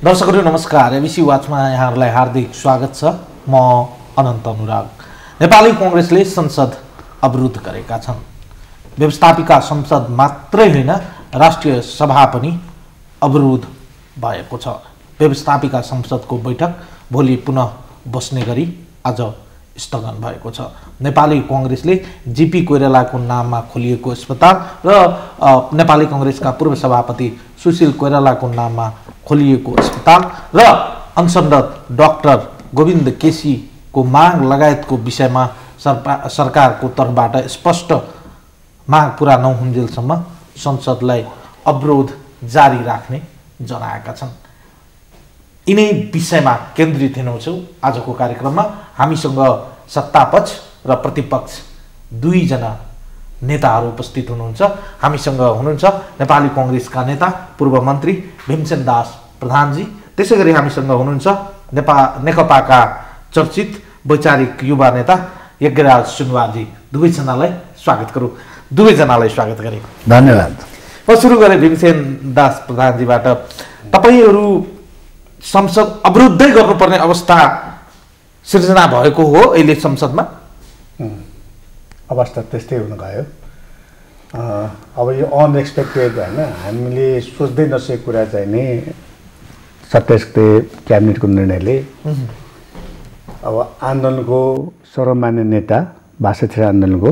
दर्शकहरू नमस्कार। एबिसी वाचमा यहाँहरूलाई हार्दिक स्वागत छ। म अनन्त अनुराग। नेपाली कांग्रेसले संसद अवरुद्ध गरेका छन्। व्यवस्थापिका संसद मात्रै होइन, राष्ट्रिय सभा पनि अवरुद्ध भएको छ। व्यवस्थापिका संसदको बैठक भोलि पुनः बस्ने गरी आज स्थगन भएको छ। नेपाली कांग्रेसले जीपी कोइरालाको नाममा खोलिएको अस्पताल र नेपाली कांग्रेसका पूर्व सभापति सुशील कोइरालाको नाममा खोलिएको अस्पताल र अनसनरत डाक्टर गोविन्द केसीको माग लगायतको विषयमा सरकारको तर्फबाट स्पष्ट माग पूरा नहुन्जेलसम्म संसदलाई अवरोध जारी राख्ने जनाएका छन्। यिनै विषयमा केन्द्रित हुनेछौँ आजको कार्यक्रममा। हामीसँग सत्तापक्ष र प्रतिपक्ष दुईजना नेताहरू उपस्थित हुनुहुन्छ। हामीसँग हुनुहुन्छ नेपाली कांग्रेसका नेता पूर्व मन्त्री भीमसेन दास प्रधानजी। त्यसैगरी हामीसँग हुनुहुन्छ नेकपाका चर्चित वैचारिक युवा नेता यज्ञराज सुनवारजी। दुवैजनालाई स्वागत गरौँ। दुवैजनालाई स्वागत गरे। धन्यवाद। म सुरु गरेँ भीमसेन दास प्रधानजीबाट। तपाईहरू संसद अवरुद्धै गर्नुपर्ने अवस्था सिर्जना भएको हो अहिले संसदमा? अवस्था त्यस्तै हुन गयो। अब यो अनएक्सपेक्टेड होइन, हामीले सोच्दै नसकेको कुरा चाहिँ नि 27 गते क्याबिनेटको निर्णयले अब आन्दोलनको सर्वमान्य नेता 62 आन्दोलनको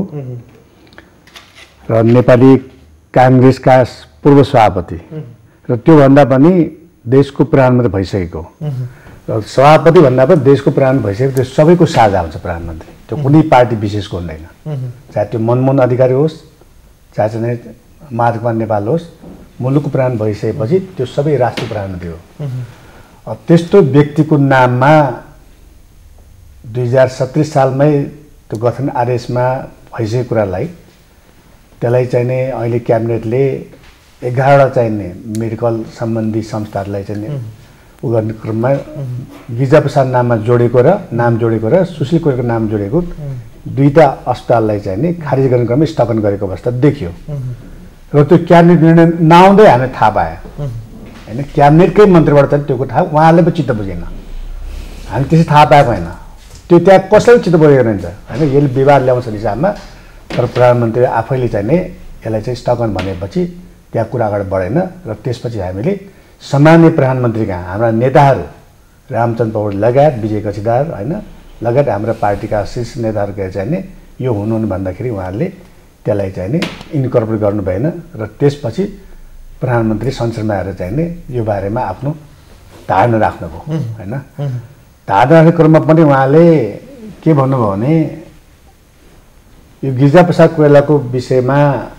र नेपाली कांग्रेसका पूर्व सभापति र त्योभन्दा पनि देशको प्रधानमन्त्री भइसकेको र सभापति भन्दा पनि देशको प्रधानमन्त्री भइसकेको त्यो सबैको साझा हुन्छ प्रधानमन्त्री। त्यो कुनै पार्टी विशेषको हुँदैन, चाहे त्यो मनमोहन अधिकारी होस्, चाहे चाहिँ माधवकुमार नेपाल होस्। मुलुकको प्रधान भइसकेपछि त्यो सबै राष्ट्रिय प्रधानमन्त्री हो। त्यस्तो व्यक्तिको नाममा 2017 सालमै त्यो गठन आदेशमा भइसकेको कुरालाई त्यसलाई चाहिँ नि अहिले क्याबिनेटले 11वटा चाहिने मेडिकल सम्बन्धी संस्थाहरूलाई चाहिँ उ गर्ने क्रममा गिरिजाप्रसाद नाममा जोडेको र सुशील कोइरालाको नाम जोडेको दुईटा अस्पताललाई चाहिँ नि खारिज गर्ने क्रममा स्थगन गरेको अवस्था देखियो। र त्यो क्याबिनेट निर्णय नआउँदै हामीले थाहा पायो होइन। क्याबिनेटकै मन्त्रीबाट चाहिँ त्यो थाहा उहाँले पनि चित्त बुझेन, हामी त्यसै थाहा पाएको होइन। त्यो त्यहाँ कसैले चित्त बुझेको रहन्छ होइन। यसले विवाद ल्याउँछ हिसाबमा, तर प्रधानमन्त्रीले आफैले चाहिँ नि यसलाई चाहिँ स्थगन भनेपछि त्यहाँ कुरा अगाडि बढेन। र त्यसपछि हामीले सामान्य प्रधानमन्त्रीका हाम्रा नेताहरू रामचन्द्र पौडेल लगायत विजय कछिदार होइन लगायत हाम्रा पार्टीका शीर्ष नेताहरू चाहिँ नि यो हुनुहुने भन्दाखेरि उहाँहरूले त्यसलाई चाहिँ नि इन्कर्पोरेट गर्नु भएन। र त्यसपछि प्रधानमन्त्री संसदमा आएर चाहिँ नि यो बारेमा आफ्नो धारणा राख्नुभयो होइन। धारणा राख्ने क्रममा पनि उहाँले के भन्नुभयो भने यो गिरिजाप्रसाद कोइरालाको विषयमा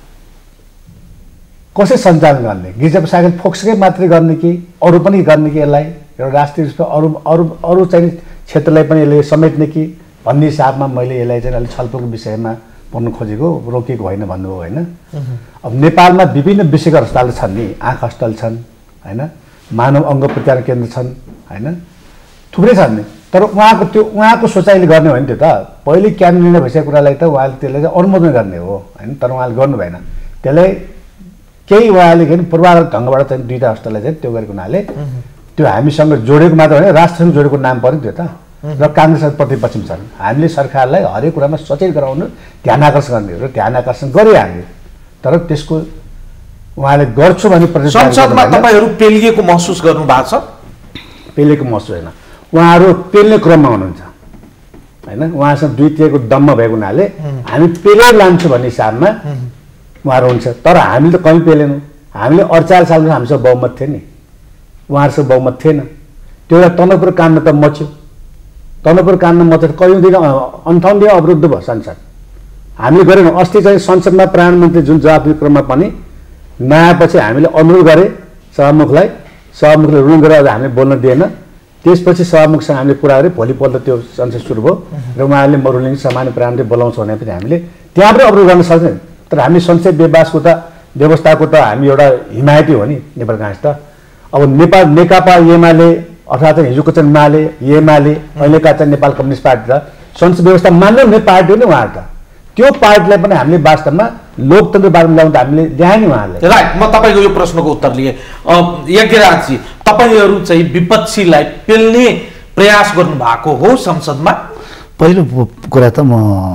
कसरी सञ्चालन गर्ने, गिरिजाप्रसादले फोक्सकै मात्रै गर्ने कि अरू पनि गर्ने कि, यसलाई एउटा राष्ट्रिय रूपमा अरू चाहिँ क्षेत्रलाई पनि यसले समेट्ने कि भन्ने हिसाबमा मैले यसलाई चाहिँ अलिक छलफलको विषयमा पढ्नु खोजेको, रोकेको होइन भन्नुभयो होइन। अब नेपालमा विभिन्न विषयका अस्पताल छन् नि, आँखा अस्पताल छन् होइन, मानव अङ्ग प्रत्यारोपण केन्द्र छन् होइन, थुप्रै छन् नि। तर उहाँको सोचाइले गर्ने हो नि। त्यो त पहिले क्याबिनेट निर्णय भइसकेको कुरालाई त उहाँले त्यसलाई चाहिँ अनुमोदन गर्ने हो होइन। तर उहाँले गर्नु भएन। त्यसलाई केही उहाँले के पूर्वाधार ढङ्गबाट चाहिँ दुईवटा अस्पताललाई चाहिँ त्यो गरेको हुनाले त्यो हामीसँग जोडेको मात्र होइन, राष्ट्रसँग जोडेको नाम पऱ्यो त्यो त। र काङ्ग्रेस प्रतिपक्षमा छन्। हामीले सरकारलाई हरेक कुरामा सचेत गराउनु, ध्यान आकर्षण गर्ने र ध्यान आकर्षण गरे हामीले। तर त्यसको उहाँले गर्छु भने संसदमा तपाईँहरू पेलिएको महसुस गर्नु भएको छ? पेलिएको महसुस होइन, उहाँहरू पेल्ने क्रममा हुनुहुन्छ होइन। उहाँसँग द्वितीयको दम्म भएको हुनाले हामी पेलेर लान्छु भन्ने हिसाबमा उहाँहरू हुन्छ। तर हामीले त कहीँ पेलेनौँ। हामीले 48 सालमा हामीसँग बहुमत थियो नि, उहाँहरूसँग बहुमत थिएन। त्यो बेला तनपुर काण्ड त मच्यो। तनपुर काण्ड मच्यो कयौँ दिन 58 दिन अवरुद्ध भयो संसद। हामीले गरेनौँ। अस्ति चाहिँ संसदमा प्रधानमन्त्री जुन जवाफ दिने क्रममा पनि नआएपछि हामीले अनुरोध गरेँ सभामुखलाई, सभामुखले रुल गरेर हामीले बोल्न दिएन। त्यसपछि सभामुखसँग हामीले कुरा गरेँ, भोलिपल्ट त्यो संसद सुरु भयो र उहाँहरूले म रुलिङ सामान्य प्रधानमन्त्री बोलाउँछ भने पनि हामीले त्यहाँ पनि अवरोध गर्न सक्दैन। तर हामी संसद व्यवस्थाको त हामी एउटा हिमायती हो नि नेपाल काङ्ग्रेस त। अब नेकपा एमाले अर्थात् हिजोको चाहिँ माले एमाले अहिलेका चाहिँ नेपाल कम्युनिस्ट पार्टी र संसद व्यवस्था मान्ने हुने पार्टी हो नि उहाँहरू त। त्यो पार्टीलाई पनि हामीले वास्तवमा लोकतन्त्रवादमा ल्याउँदा हामीले ल्याए नि उहाँले। राइट, म तपाईँको यो प्रश्नको उत्तर लिएँ। यज्ञराजजी, तपाईँहरू चाहिँ विपक्षीलाई पेल्ने प्रयास गर्नु भएको हो संसदमा? पहिलो कुरा त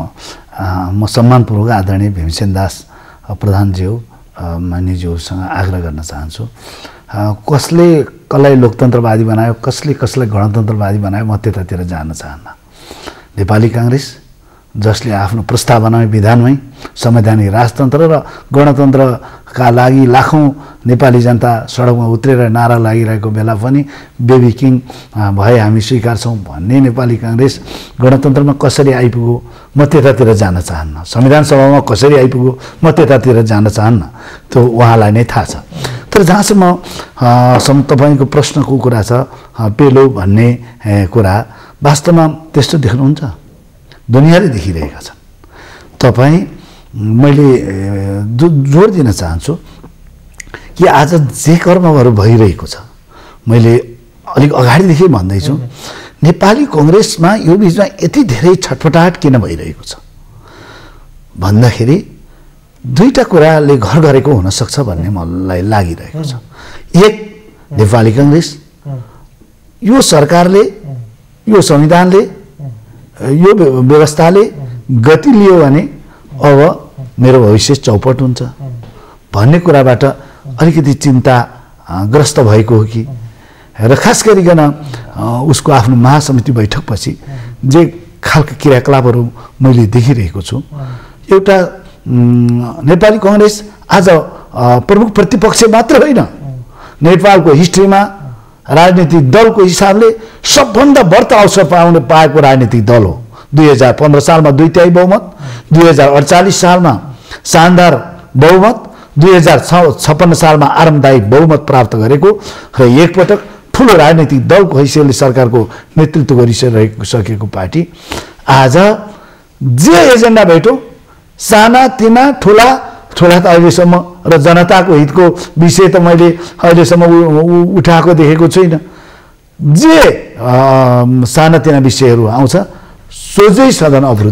म सम्मानपूर्वक आदरणीय भीमसेन दास प्रधानज्यू मान्यज्यूसँग आग्रह गर्न चाहन्छु, कसले कसलाई लोकतन्त्रवादी बनायो, कसले कसलाई गणतन्त्रवादी बनायो, म त्यतातिर जान चाहन्न। नेपाली काङ्ग्रेस जसले आफ्नो प्रस्तावनामै विधानमै संवैधानिक राजतन्त्र र गणतन्त्रका लागि लाखौँ नेपाली जनता सडकमा उत्रेर नारा लागिरहेको बेला पनि बेबी किङ भए हामी स्वीकार्छौँ भन्ने नेपाली काङ्ग्रेस गणतन्त्रमा कसरी आइपुग्यो, म त्यतातिर जान चाहन्न। संविधान सभामा कसरी आइपुग्यो, म त्यतातिर जान चाहन्न, त्यो उहाँलाई नै थाहा छ। तर जहाँसम्म तपाईँको प्रश्नको कुरा छ पेलो भन्ने कुरा, वास्तवमा त्यस्तो देख्नुहुन्छ? दुनियाँले देखिरहेका छन्। तपाईँ मैले जोड दिन चाहन्छु कि आज जे कर्महरू भइरहेको छ, मैले अलिक अगाडिदेखि भन्दैछु, नेपाली कङ्ग्रेसमा यो बिचमा यति धेरै छटपटाहट किन भइरहेको छ भन्दाखेरि दुईटा कुराले घर गरेको हुनसक्छ भन्ने मलाई लागिरहेको छ। एक, नेपाली काङ्ग्रेस यो सरकारले, यो संविधानले, यो व्यवस्थाले गति लियो भने अब मेरो भविष्य चौपट हुन्छ भन्ने कुराबाट अलिकति चिन्ताग्रस्त भएको हो कि, र खास गरिकन उसको आफ्नो महासमिति बैठकपछि जे खालका क्रियाकलापहरू मैले देखिरहेको छु, एउटा नेपाली कङ्ग्रेस आज प्रमुख प्रतिपक्ष मात्र होइन, नेपालको हिस्ट्रीमा राजनीतिक दलको हिसाबले सबभन्दा बढ्ता अवसर पाएको राजनीतिक दल हो। 2015 सालमा 2/3 बहुमत, 2048 सालमा शानदार बहुमत, 2056 सालमा आरामदायी बहुमत प्राप्त गरेको र एकपटक ठुलो राजनीतिक दलको हैसियतले सरकारको नेतृत्व गरिसकेको पार्टी आज जे एजेन्डा भेट्यो, साना तिना ठुला त अहिलेसम्म, र जनताको हितको विषय त मैले अहिलेसम्म उठाएको देखेको छुइनँ। जे सानातिना विषयहरू आउँछ सोझै सदन अवरुद्ध।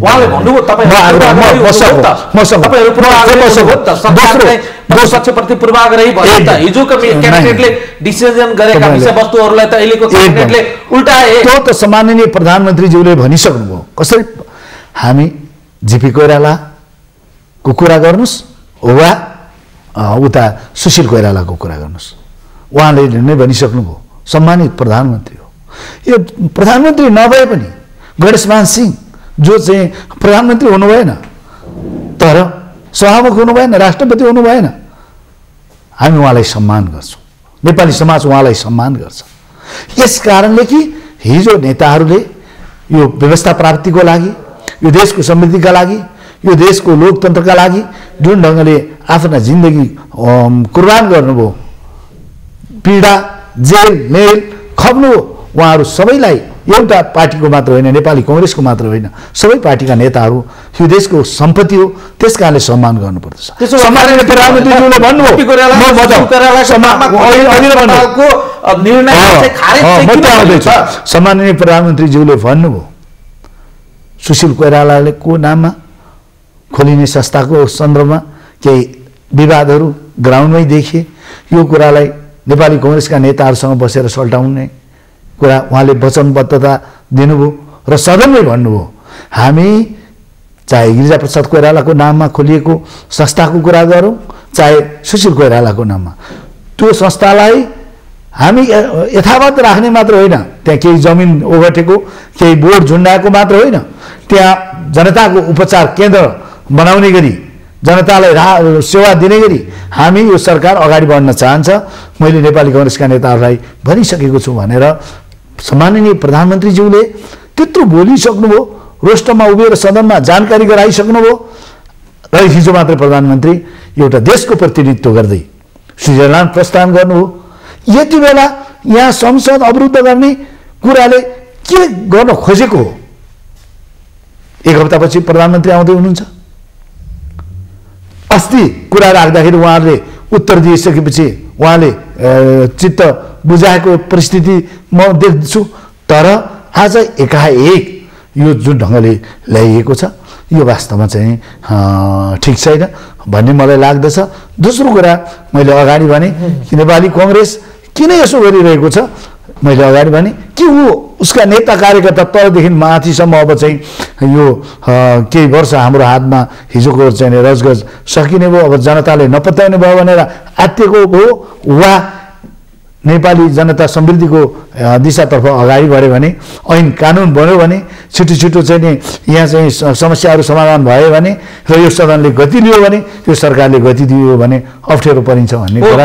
त्यो त सम्माननीय प्रधानमन्त्रीज्यूले भनिसक्नुभयो। कसरी हामी जीपी कोइरालाको कुरा गर्नुहोस् वा उता सुशील कोइरालाको कुरा गर्नुहोस्, उहाँले नै भनिसक्नुभयो सम्मानित प्रधानमन्त्री हो। यो प्रधानमन्त्री नभए पनि गणेशमान सिंह जो चाहिँ प्रधानमन्त्री हुनु भएन, तर सभामुख हुनु भएन, राष्ट्रपति हुनु भएन, हामी उहाँलाई सम्मान गर्छौँ, नेपाली समाज उहाँलाई सम्मान गर्छ। यस कारणले कि हिजो नेताहरूले यो व्यवस्था प्राप्तिको लागि, यो देशको समृद्धिका लागि, यो देशको लोकतन्त्रका लागि जुन ढङ्गले आफ्ना जिन्दगी कुर्बान गर्नुभयो, पीडा जेल मेल खप्नु, उहाँहरू सबैलाई एउटा पार्टीको मात्र होइन, नेपाली कङ्ग्रेसको मात्र होइन, सबै पार्टीका नेताहरू यो देशको सम्पत्ति हो, त्यस कारणले सम्मान गर्नुपर्दछ। सम्माननीय प्रधानमन्त्रीज्यूले सम्माननीय प्रधानमन्त्रीज्यूले भन्नुभयो सुशील कोइरालाले को नाममा खोलिने संस्थाको सन्दर्भमा केही विवादहरू ग्राउन्डमै देखिए। यो कुरालाई नेपाली कङ्ग्रेसका नेताहरूसँग बसेर सल्टाउने कुरा उहाँले वचनबद्धता दिनुभयो र सदनमै भन्नुभयो, हामी चाहे गिरिजाप्रसाद कोइरालाको नाममा खोलिएको संस्थाको कुरा गरौँ, चाहे सुशील कोइरालाको नाममा, त्यो संस्थालाई हामी यथावत राख्ने मात्र होइन, त्यहाँ केही जमिन ओगटेको, केही बोर्ड झुन्डाएको मात्र होइन, त्यहाँ जनताको उपचार केन्द्र बनाउने गरी, जनतालाई सेवा दिने गरी हामी यो सरकार अगाडि बढ्न चाहन्छ। मैले नेपाली कङ्ग्रेसका नेताहरूलाई भनिसकेको छु भनेर सम्माननीय प्रधानमन्त्रीज्यूले त्यत्रो बोलिसक्नुभयो, रोस्टरमा उभिएर सदनमा जानकारी गराइसक्नुभयो। र हिजो मात्र प्रधानमन्त्री एउटा देशको प्रतिनिधित्व गर्दै स्विजरल्यान्ड प्रस्थान गर्नुभयो। यति बेला यहाँ संसद अवरुद्ध गर्ने कुराले के गर्न खोजेको हो? एक हप्तापछि प्रधानमन्त्री आउँदै हुनुहुन्छ। अस्ति कुरा राख्दाखेरि उहाँहरूले उत्तर दिइसकेपछि उहाँले चित्त बुझाएको परिस्थिति म देख्छु, तर आज एकाएक यो जुन ढङ्गले ल्याइएको छ यो वास्तवमा चाहिँ ठिक छैन। भन्ने मलाई लाग्दछ। दोस्रो कुरा मैले अगाडि भने कि नेपाली कङ्ग्रेस किन यसो गरिरहेको छ, मैले अगाडि भने कि उसका नेता कार्यकर्ता तलदेखि माथिसम्म अब चाहिँ यो केही वर्ष हाम्रो हातमा हिजोको चाहिँ रजगज सकिने भयो, अब जनताले नपत्याउने भयो भनेर आत्तिएको हो, वा नेपाली जनता समृद्धिको दिशातर्फ अगाडि बढ्यो भने, ऐन कानुन बन्यो भने, छिटो छिटो चाहिँ नि यहाँ चाहिँ समस्याहरू समाधान भयो भने र यो सदनले गति लियो भने, यो सरकारले गति दियो भने अप्ठ्यारो परिन्छ भन्ने कुरा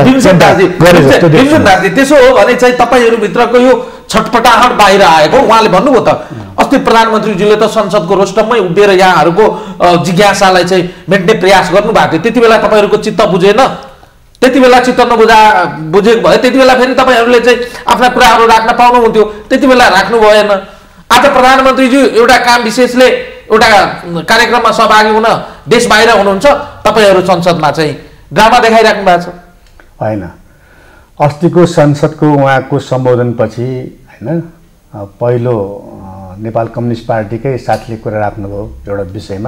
त्यसो हो भने चाहिँ तपाईँहरूभित्रको यो छटपटाहट बाहिर आएको उहाँले भन्नुभयो त। अस्ति प्रधानमन्त्रीज्यूले त संसदको रोस्टममै उभिएर यहाँहरूको जिज्ञासालाई चाहिँ मेट्ने प्रयास गर्नुभएको थियो। त्यति बेला तपाईँहरूको चित्त बुझेन, त्यति बेला चित्त बुझेको भयो, त्यति बेला फेरि तपाईँहरूले चाहिँ आफ्ना कुराहरू राख्न पाउनुहुन्थ्यो, त्यति बेला राख्नु भएन। आज प्रधानमन्त्रीज्यू एउटा काम विशेषले एउटा कार्यक्रममा सहभागी हुन देश बाहिर हुनुहुन्छ, तपाईँहरू संसदमा चाहिँ ड्रामा देखाइराख्नु भएको छ। होइन, अस्तिको संसदको उहाँको सम्बोधनपछि होइन पहिलो नेपाल कम्युनिस्ट पार्टीकै साथीले कुरा राख्नुभयो एउटा विषयमा,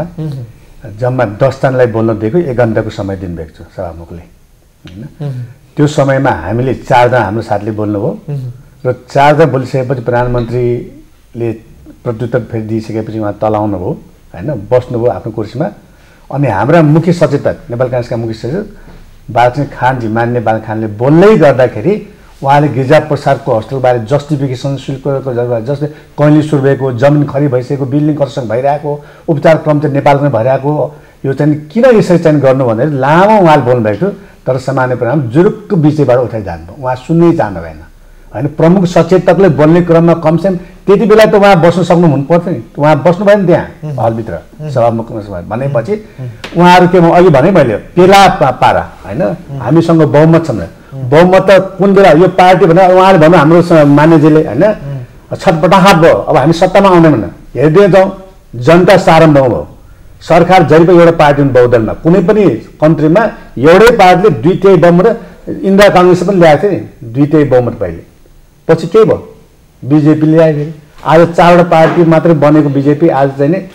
जम्मा 10 जनालाई बोल्न दिएको 1 घन्टाको समय दिनुभएको छ सभामुखले होइन। त्यो समयमा हामीले 4 जना हाम्रो साथीले बोल्नुभयो र 4 जना बोलिसकेपछि प्रधानमन्त्रीले प्रत्युत्तर फेरि दिइसकेपछि उहाँ तल आउनुभयो होइन, बस्नुभयो आफ्नो कुर्सीमा। अनि हाम्रा मुख्य सचेतक नेपाल काङ्ग्रेसका मुख्य सचेतक बालकृष्ण खानजी, मान्य बालकृष्ण खानले बोल्दै गर्दाखेरि उहाँले गिरिजाप्रसादको हस्पिटलबारे जस्टिफिकेसन शुल्कको जस्तै कैली सुरु भएको, जमिन खरिद भइसकेको, बिल्डिङ कन्स्ट्रक्सन भइरहेको, उपचार क्रम चाहिँ नेपालमै भइरहेको, यो चाहिँ किन यसरी चाहिँ गर्नु भनेर लामो उहाँले बोल्नुभएको थियो। तर सामान्य परिणाम जुरुक्क बिचैबाट उठाइ जानुभयो, उहाँ सुन्नै चाहनु भएन होइन। प्रमुख सचेतकले बोल्ने क्रममा कमसेकम त्यति बेला त उहाँ बस्नु सक्नु हुनु पर्थ्यो नि, उहाँ बस्नु भएन त्यहाँ हलभित्र सभामुख भनेपछि उहाँहरू के अघि भने मैले पेला पारा होइन, हामीसँग बहुमत छ, बहुमत त कुन बेला यो पार्टी भनेर उहाँले भन्नु हाम्रो मान्यजीले होइन, छटपटाहट भयो, अब हामी सत्तामा आउने भने हेरिदिन जाउँ, जनता सारम्भ भयो, सरकार जहिले पनि एउटा पार्टी बहुदलमा, कुनै पनि कन्ट्रीमा एउटै पार्टीले 2/3 बहुमत, इन्दिरा काङ्ग्रेसले पनि ल्याएको थियो नि 2/3 बहुमत पहिले, पछि के भयो बिजेपीले ल्यायो फेरि। आज 4वटा पार्टी मात्रै बनेको बिजेपी आज चाहिँ नि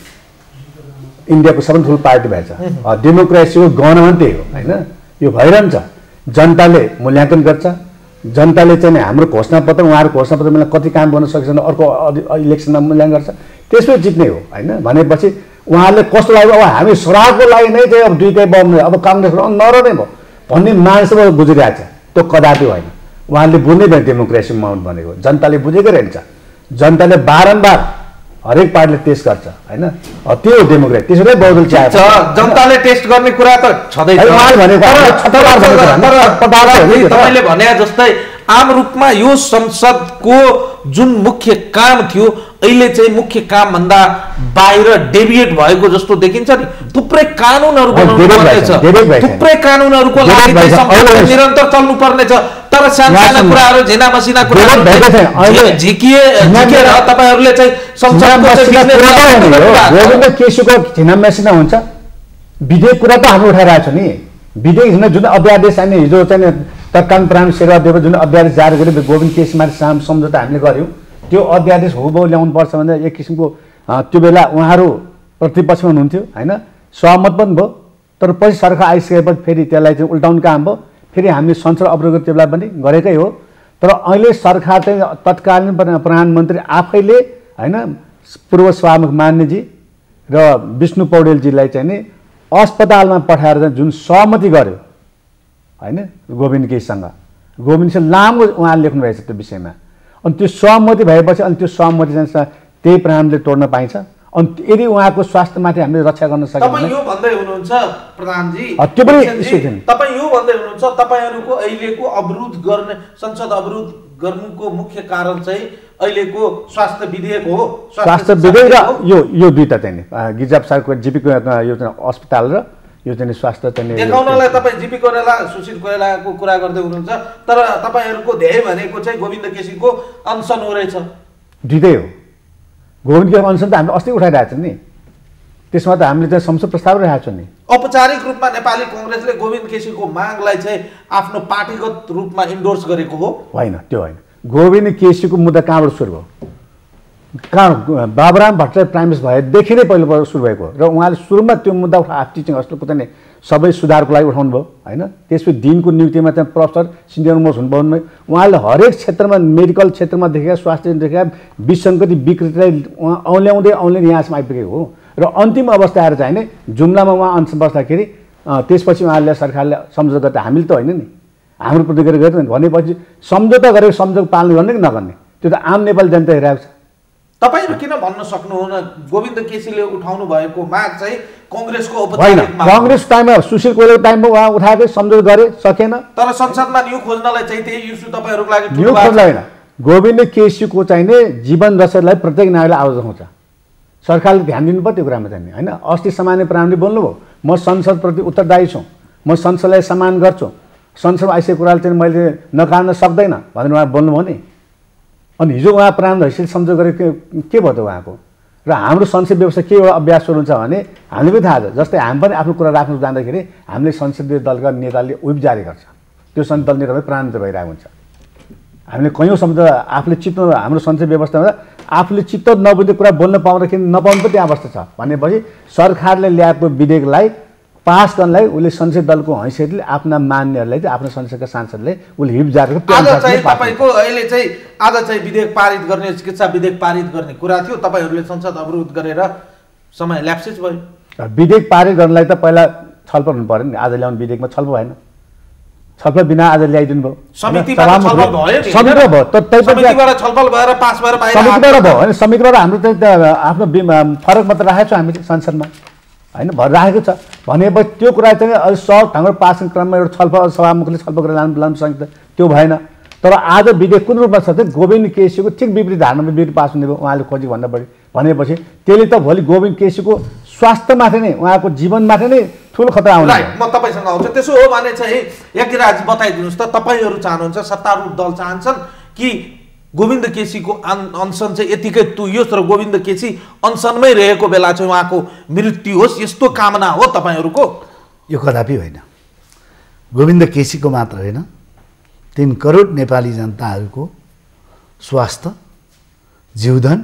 इन्डियाको सबभन्दा ठुलो पार्टी भएछ। डेमोक्रेसीको गहना पनि त्यही हो होइन, यो भइरहन्छ। जनताले मूल्याङ्कन गर्छ, जनताले चाहिँ हाम्रो घोषणापत्र, उहाँहरूको घोषणापत्रमा कति काम गर्न सक्छ अर्को इलेक्सनमा मूल्याङ्कन गर्छ, त्यसमै जित्ने हो होइन। भनेपछि उहाँहरूले कस्तो लाग्यो, अब हामी स्वराजको लागि नै चाहिँ अब 2/3 बहुमत, अब काङ्ग्रेस नरहने भयो भन्ने मान्छेबाट गुज्रिरहेको छ, त्यो कदापि होइन। उहाँले बुझ्नै भयो डेमोक्रेसी माउन्ट भनेको, जनताले बुझेकै रहन्छ, जनताले बारम्बार हरेक पार्टीले टेस्ट गर्छ होइन, त्यो हो डेमोक्रेसी। त्यसैले बहुदल चाहेको छ, जनताले टेस्ट गर्ने कुरा त छँदैछ। तपाईँले भने जस्तै आम रूपमा यो संसदको जुन मुख्य काम थियो अहिले चाहिँ मुख्य काम भन्दा बाहिर डेभिएट भएको जस्तो देखिन्छ नि। थुप्रै कानुनहरू बनाउनु पर्नेछ, थुप्रै कानुनहरूको लागि निरन्तर चल्नु पर्नेछ, तर साना कुराहरू झिना मसिना कुराहरू झिकिएर तपाईहरुले चाहिँ संसदको चाहिँ केसुको झिना मसिना हुन्छ। विधेयक कुरा त हामी उठाइरहेको छ नि, विधेयक जुन अध्यादेश हामी हिजो चाहिँ तत्कालीन प्रधान शेरबहादुर जुन अध्यादेश जारी गरे गोविन्द केसीमाथि सम्झौता हामीले गर्यौं, त्यो अध्यादेश हुबहु ल्याउनु पर्छ भने एक किसिमको त्यो बेला उहाँहरू प्रतिपक्षमा हुनुहुन्थ्यो हैन, सहमत पनि भयो। तर पछि सरकार आइसकेपछि फेरि त्यसलाई चाहिँ उल्टाउने काम भयो, फेरि हामीले संसद अवरोध त्यसलाई पनि गरेकै हो। तर अहिले सरकार चाहिँ तत्कालीन प्रधानमन्त्री आफैले हैन पूर्व सभामुख मान्यजी र विष्णु पौडेलजीलाई चाहिँ नि अस्पतालमा पठाएर जुन सहमति गर्यो हैन गोविन्द केसीसँग, गोविन्दले लामो उहाँले लेख्नु भएको छ त्यो विषयमा। अनि त्यो सहमति भएपछि अनि त्यो सहमति चाहिँ त्यही प्रणालीले तोड्न पाइन्छ। अनि यदि उहाँको स्वास्थ्यमाथि हामीले रक्षा गर्न सक्यौँ भने तपाईं यो भन्दै हुनुहुन्छ प्रधानजी, त्यो पनि इस्यु थिएन। तपाईं यो भन्दै हुनुहुन्छ तपाईहरुको अहिलेको अवरोध गर्ने संसद अवरोध गर्नुको मुख्य कारण चाहिँ अहिलेको स्वास्थ्य विधेयक हो। स्वास्थ्य विधेयक र यो दुईटा चाहिँ गिरिजाप्रसादको जीपी यो अस्पताल र यो चाहिँ स्वास्थ्य चाहिँ देखाउनलाई तपाईं जीपी कोइराला सुशील कोइरालाको कुरा गर्दै हुनुहुन्छ, तर तपाईहरुको ध्येय भनेको चाहिँ गोविन्द केसीको अनसन हो रहेछ। दुईटै हो। गोविन्द केसीको अनसन त हामीले अस्ति उठाइरहेको छौँ नि, त्यसमा त हामीले चाहिँ संसद प्रस्ताव राखेको छौँ नि। औपचारिक रूपमा नेपाली कांग्रेसले गोविन्द केसीको मागलाई चाहिँ आफ्नो पार्टीगत रूपमा इन्डोर्स गरेको हो? होइन, त्यो होइन। गोविन्द केसीको मुद्दा कहाँबाट सुरु भयो? कहाँ बाबुराम भट्टराई प्राइम मिनिस्टर भएदेखि नै पहिलो सुरु भएको र उहाँले सुरुमा त्यो मुद्दा उठा टिचिङ हस्पिटलको चाहिँ सबै सुधारको लागि उठाउनु भयो होइन। त्यसपछि दिनको नियुक्तिमा चाहिँ प्रोफेसर सिनियर मोस्ट हुनुभयो। उहाँले हरेक क्षेत्रमा मेडिकल क्षेत्रमा देखेका स्वास्थ्य देखेका विसङ्गति विकृतिलाई उहाँ औल्याउँदै यहाँसम्म आइपुगेको हो र अन्तिम अवस्था आएर चाहिँ जुम्लामा उहाँ अन्त बस्दाखेरि त्यसपछि उहाँले सरकारले सम्झौता गर्दा हामीले त होइन नि हाम्रो प्रतिक्रिया गर्दैन भनेपछि सम्झौता गरेको सम्झौता पालन गर्ने कि नगर्ने त्यो त आम नेपाली जनता हेरेको छ। तपाईहरु किन भन्न सक्नुहुन्न गोविन्द केसीले उठाउनु भएको माग चाहिँ कांग्रेसको औपचारिक माग कांग्रेस टाइममा सुशील कोइरालाको टाइममा उहाँ उठाएको सम्झौता गरे सकेन तर संसदमा न्यू खोज्नलाई चाहिँ त्यही इस्यु तपाईहरुको लागि न्यू खोज्न हैन गोविन्द केसीको चाहिने जीवन रक्षालाई प्रत्येक नागरिकले आवाज उठाउँछ सरकारले ध्यान दिनु पर्यो त्यो कुरामा चाहिँ हैन। अस्ति सामान्य प्राणले बोल्नुभयो म संसदप्रति उत्तरदायी छु म संसदलाई सम्मान गर्छु संसदमा आइसकेको कुराले चाहिँ मैले नकार्न सक्दैन भनेर उहाँ बोल्नुभयो नि। अनि हिजो उहाँ प्राण हैसियत सम्झौता गरेको के भयो त उहाँको र हाम्रो संसदीय व्यवस्था के एउटा अभ्यास हुन्छ भने हामीले पनि थाहा छ जस्तै हामी पनि आफ्नो कुरा राख्नु जाँदाखेरि हामीले संसदीय दलका नेताले व्हिप जारी गर्छ त्यो संसदीय दल नेता प्रान्त भइरहेको हुन्छ। हामीले कयौँ सम्झौता आफूले चित्त हाम्रो संसदीय व्यवस्थामा आफूले चित्त नबुझ्ने कुरा बोल्न पाउँदाखेरि नपाउनु पनि त्यहाँ अवस्था छ भनेपछि सरकारले ल्याएको विधेयकलाई पास गर्नलाई उसले संसदीय दलको हैसियतले आफ्ना मान्यहरूलाई चाहिँ आफ्नो संसदका सांसदले उसले हिप जारेको आज चाहिँ तपाईको अहिले चाहिँ आज चाहिँ विधेयक पारित गर्ने चिकित्सा विधेयक पारित गर्ने कुरा थियो तपाईहरुले संसद अवरोध गरेर समय ल्याप्सेस भयो। विधेयक पारित गर्नलाई त पहिला छलफल हुनु पर्यो नि आज ल्याउने विधेयकमा छलफल भएन छलफल बिना आज ल्याइदिनु भयो समितिबाट छलफल भयो नि समितिबाट भयो तर समितिबाट छलफल भएर पास भएर बाहिर समितिबाट भयो हैन समितिबाट हाम्रो चाहिँ आफ्नो फरक मात्र राखेको छ हामीले संसदमा हैन भर राखेको छ भनेपछि त्यो कुरा चाहिँ अलि सहज ढङ्गले पास गर्ने क्रममा एउटा छलफल सभामुखले छलफल गरेर लानु सकिन्छ त्यो भएन। तर आज विधेयक कुन रूपमा छ त गोविन्द केसीको ठिक विपरीत धारणामा विधेयक पास हुने भयो उहाँले खोजी भन्दा बढी भनेपछि त्यसले त भोलि गोविन्द केसीको स्वास्थ्यमाथि नै उहाँको जीवनमाथि नै ठुलो खतरा आउने म तपाईसँग आउँछु। त्यसो हो भने चाहिँ यज्ञराज बताइदिनुस् त तपाईहरु चाहनुहुन्छ सत्तारूढ दल चाहन्छन् कि गोविन्द केसीको अनसन चाहिँ यतिकै तुइयोस् र गोविन्द केसी अनसनमै रहेको बेला चाहिँ उहाँको मृत्यु होस् यस्तो कामना हो तपाईहरुको? यो कदापि होइन। गोविन्द केसीको मात्र होइन 3 करोड नेपाली जनताहरूको स्वास्थ्य जीवधन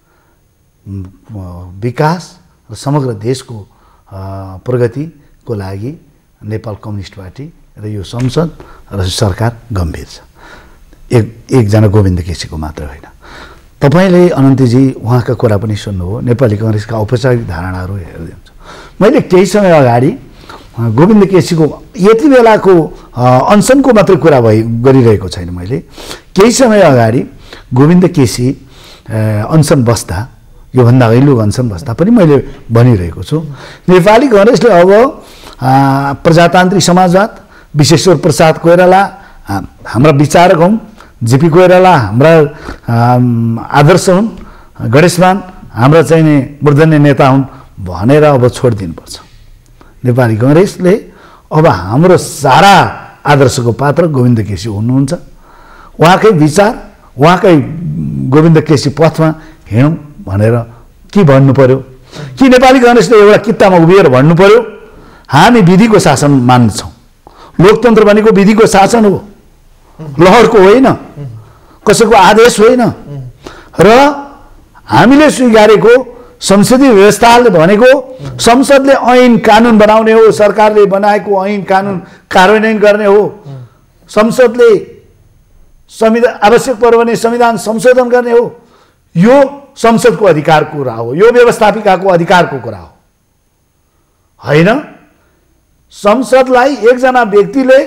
विकास र समग्र देशको प्रगतिको लागि नेपाल कम्युनिस्ट पार्टी र यो संसद र सरकार गम्भीर छ। एकजना गोविन्द केसीको मात्र होइन। तपाईले अनन्तजी उहाँका कुरा पनि सुन्नुभयो नेपाली कांग्रेसका औपचारिक धारणाहरू हेर्दै हुन्छ। मैले केही समय अगाडि गोविन्द केसीको यति बेलाको अनसनको मात्रै कुरा गरिरहेको छैन। मैले केही समय अगाडि गोविन्द केसी अनसन बस्दा योभन्दा अघिल्लो अनसन बस्दा पनि मैले भनिरहेको छु नेपाली कांग्रेसले अब प्रजातान्त्रिक समाजवाद विश्वेश्वर प्रसाद कोइराला हाम्रा विचारक हुन् जेपी कोइराला हाम्रा आदर्श हुन् गणेशमान हाम्रा चाहिने मूर्धन्य नेता हुन् भनेर अब छोडिदिनुपर्छ। नेपाली कांग्रेसले अब हाम्रो सारा आदर्शको पात्र गोविन्द केसी हुनुहुन्छ। उहाँकै विचार उहाँकै गोविन्द केसी पथमा हिँडौँ भनेर के भन्नु पर्यो कि नेपाली कांग्रेसले एउटा कित्तामा उभिएर भन्नु पर्यो हामी विधिको शासन मान्छौँ लोकतन्त्र भनेको विधिको शासन हो लहरको होइन कसैको आदेश होइन र हामीले स्वीकारेको संसदीय व्यवस्थाले भनेको संसदले ऐन कानुन बनाउने हो सरकारले बनाएको ऐन कानुन कार्यान्वयन गर्ने हो संसदले संविधान आवश्यक पर्यो भने संविधान संशोधन गर्ने हो यो संसदको अधिकारको कुरा हो यो व्यवस्थापिकाको अधिकारको कुरा हो हैन। संसदलाई एकजना व्यक्तिले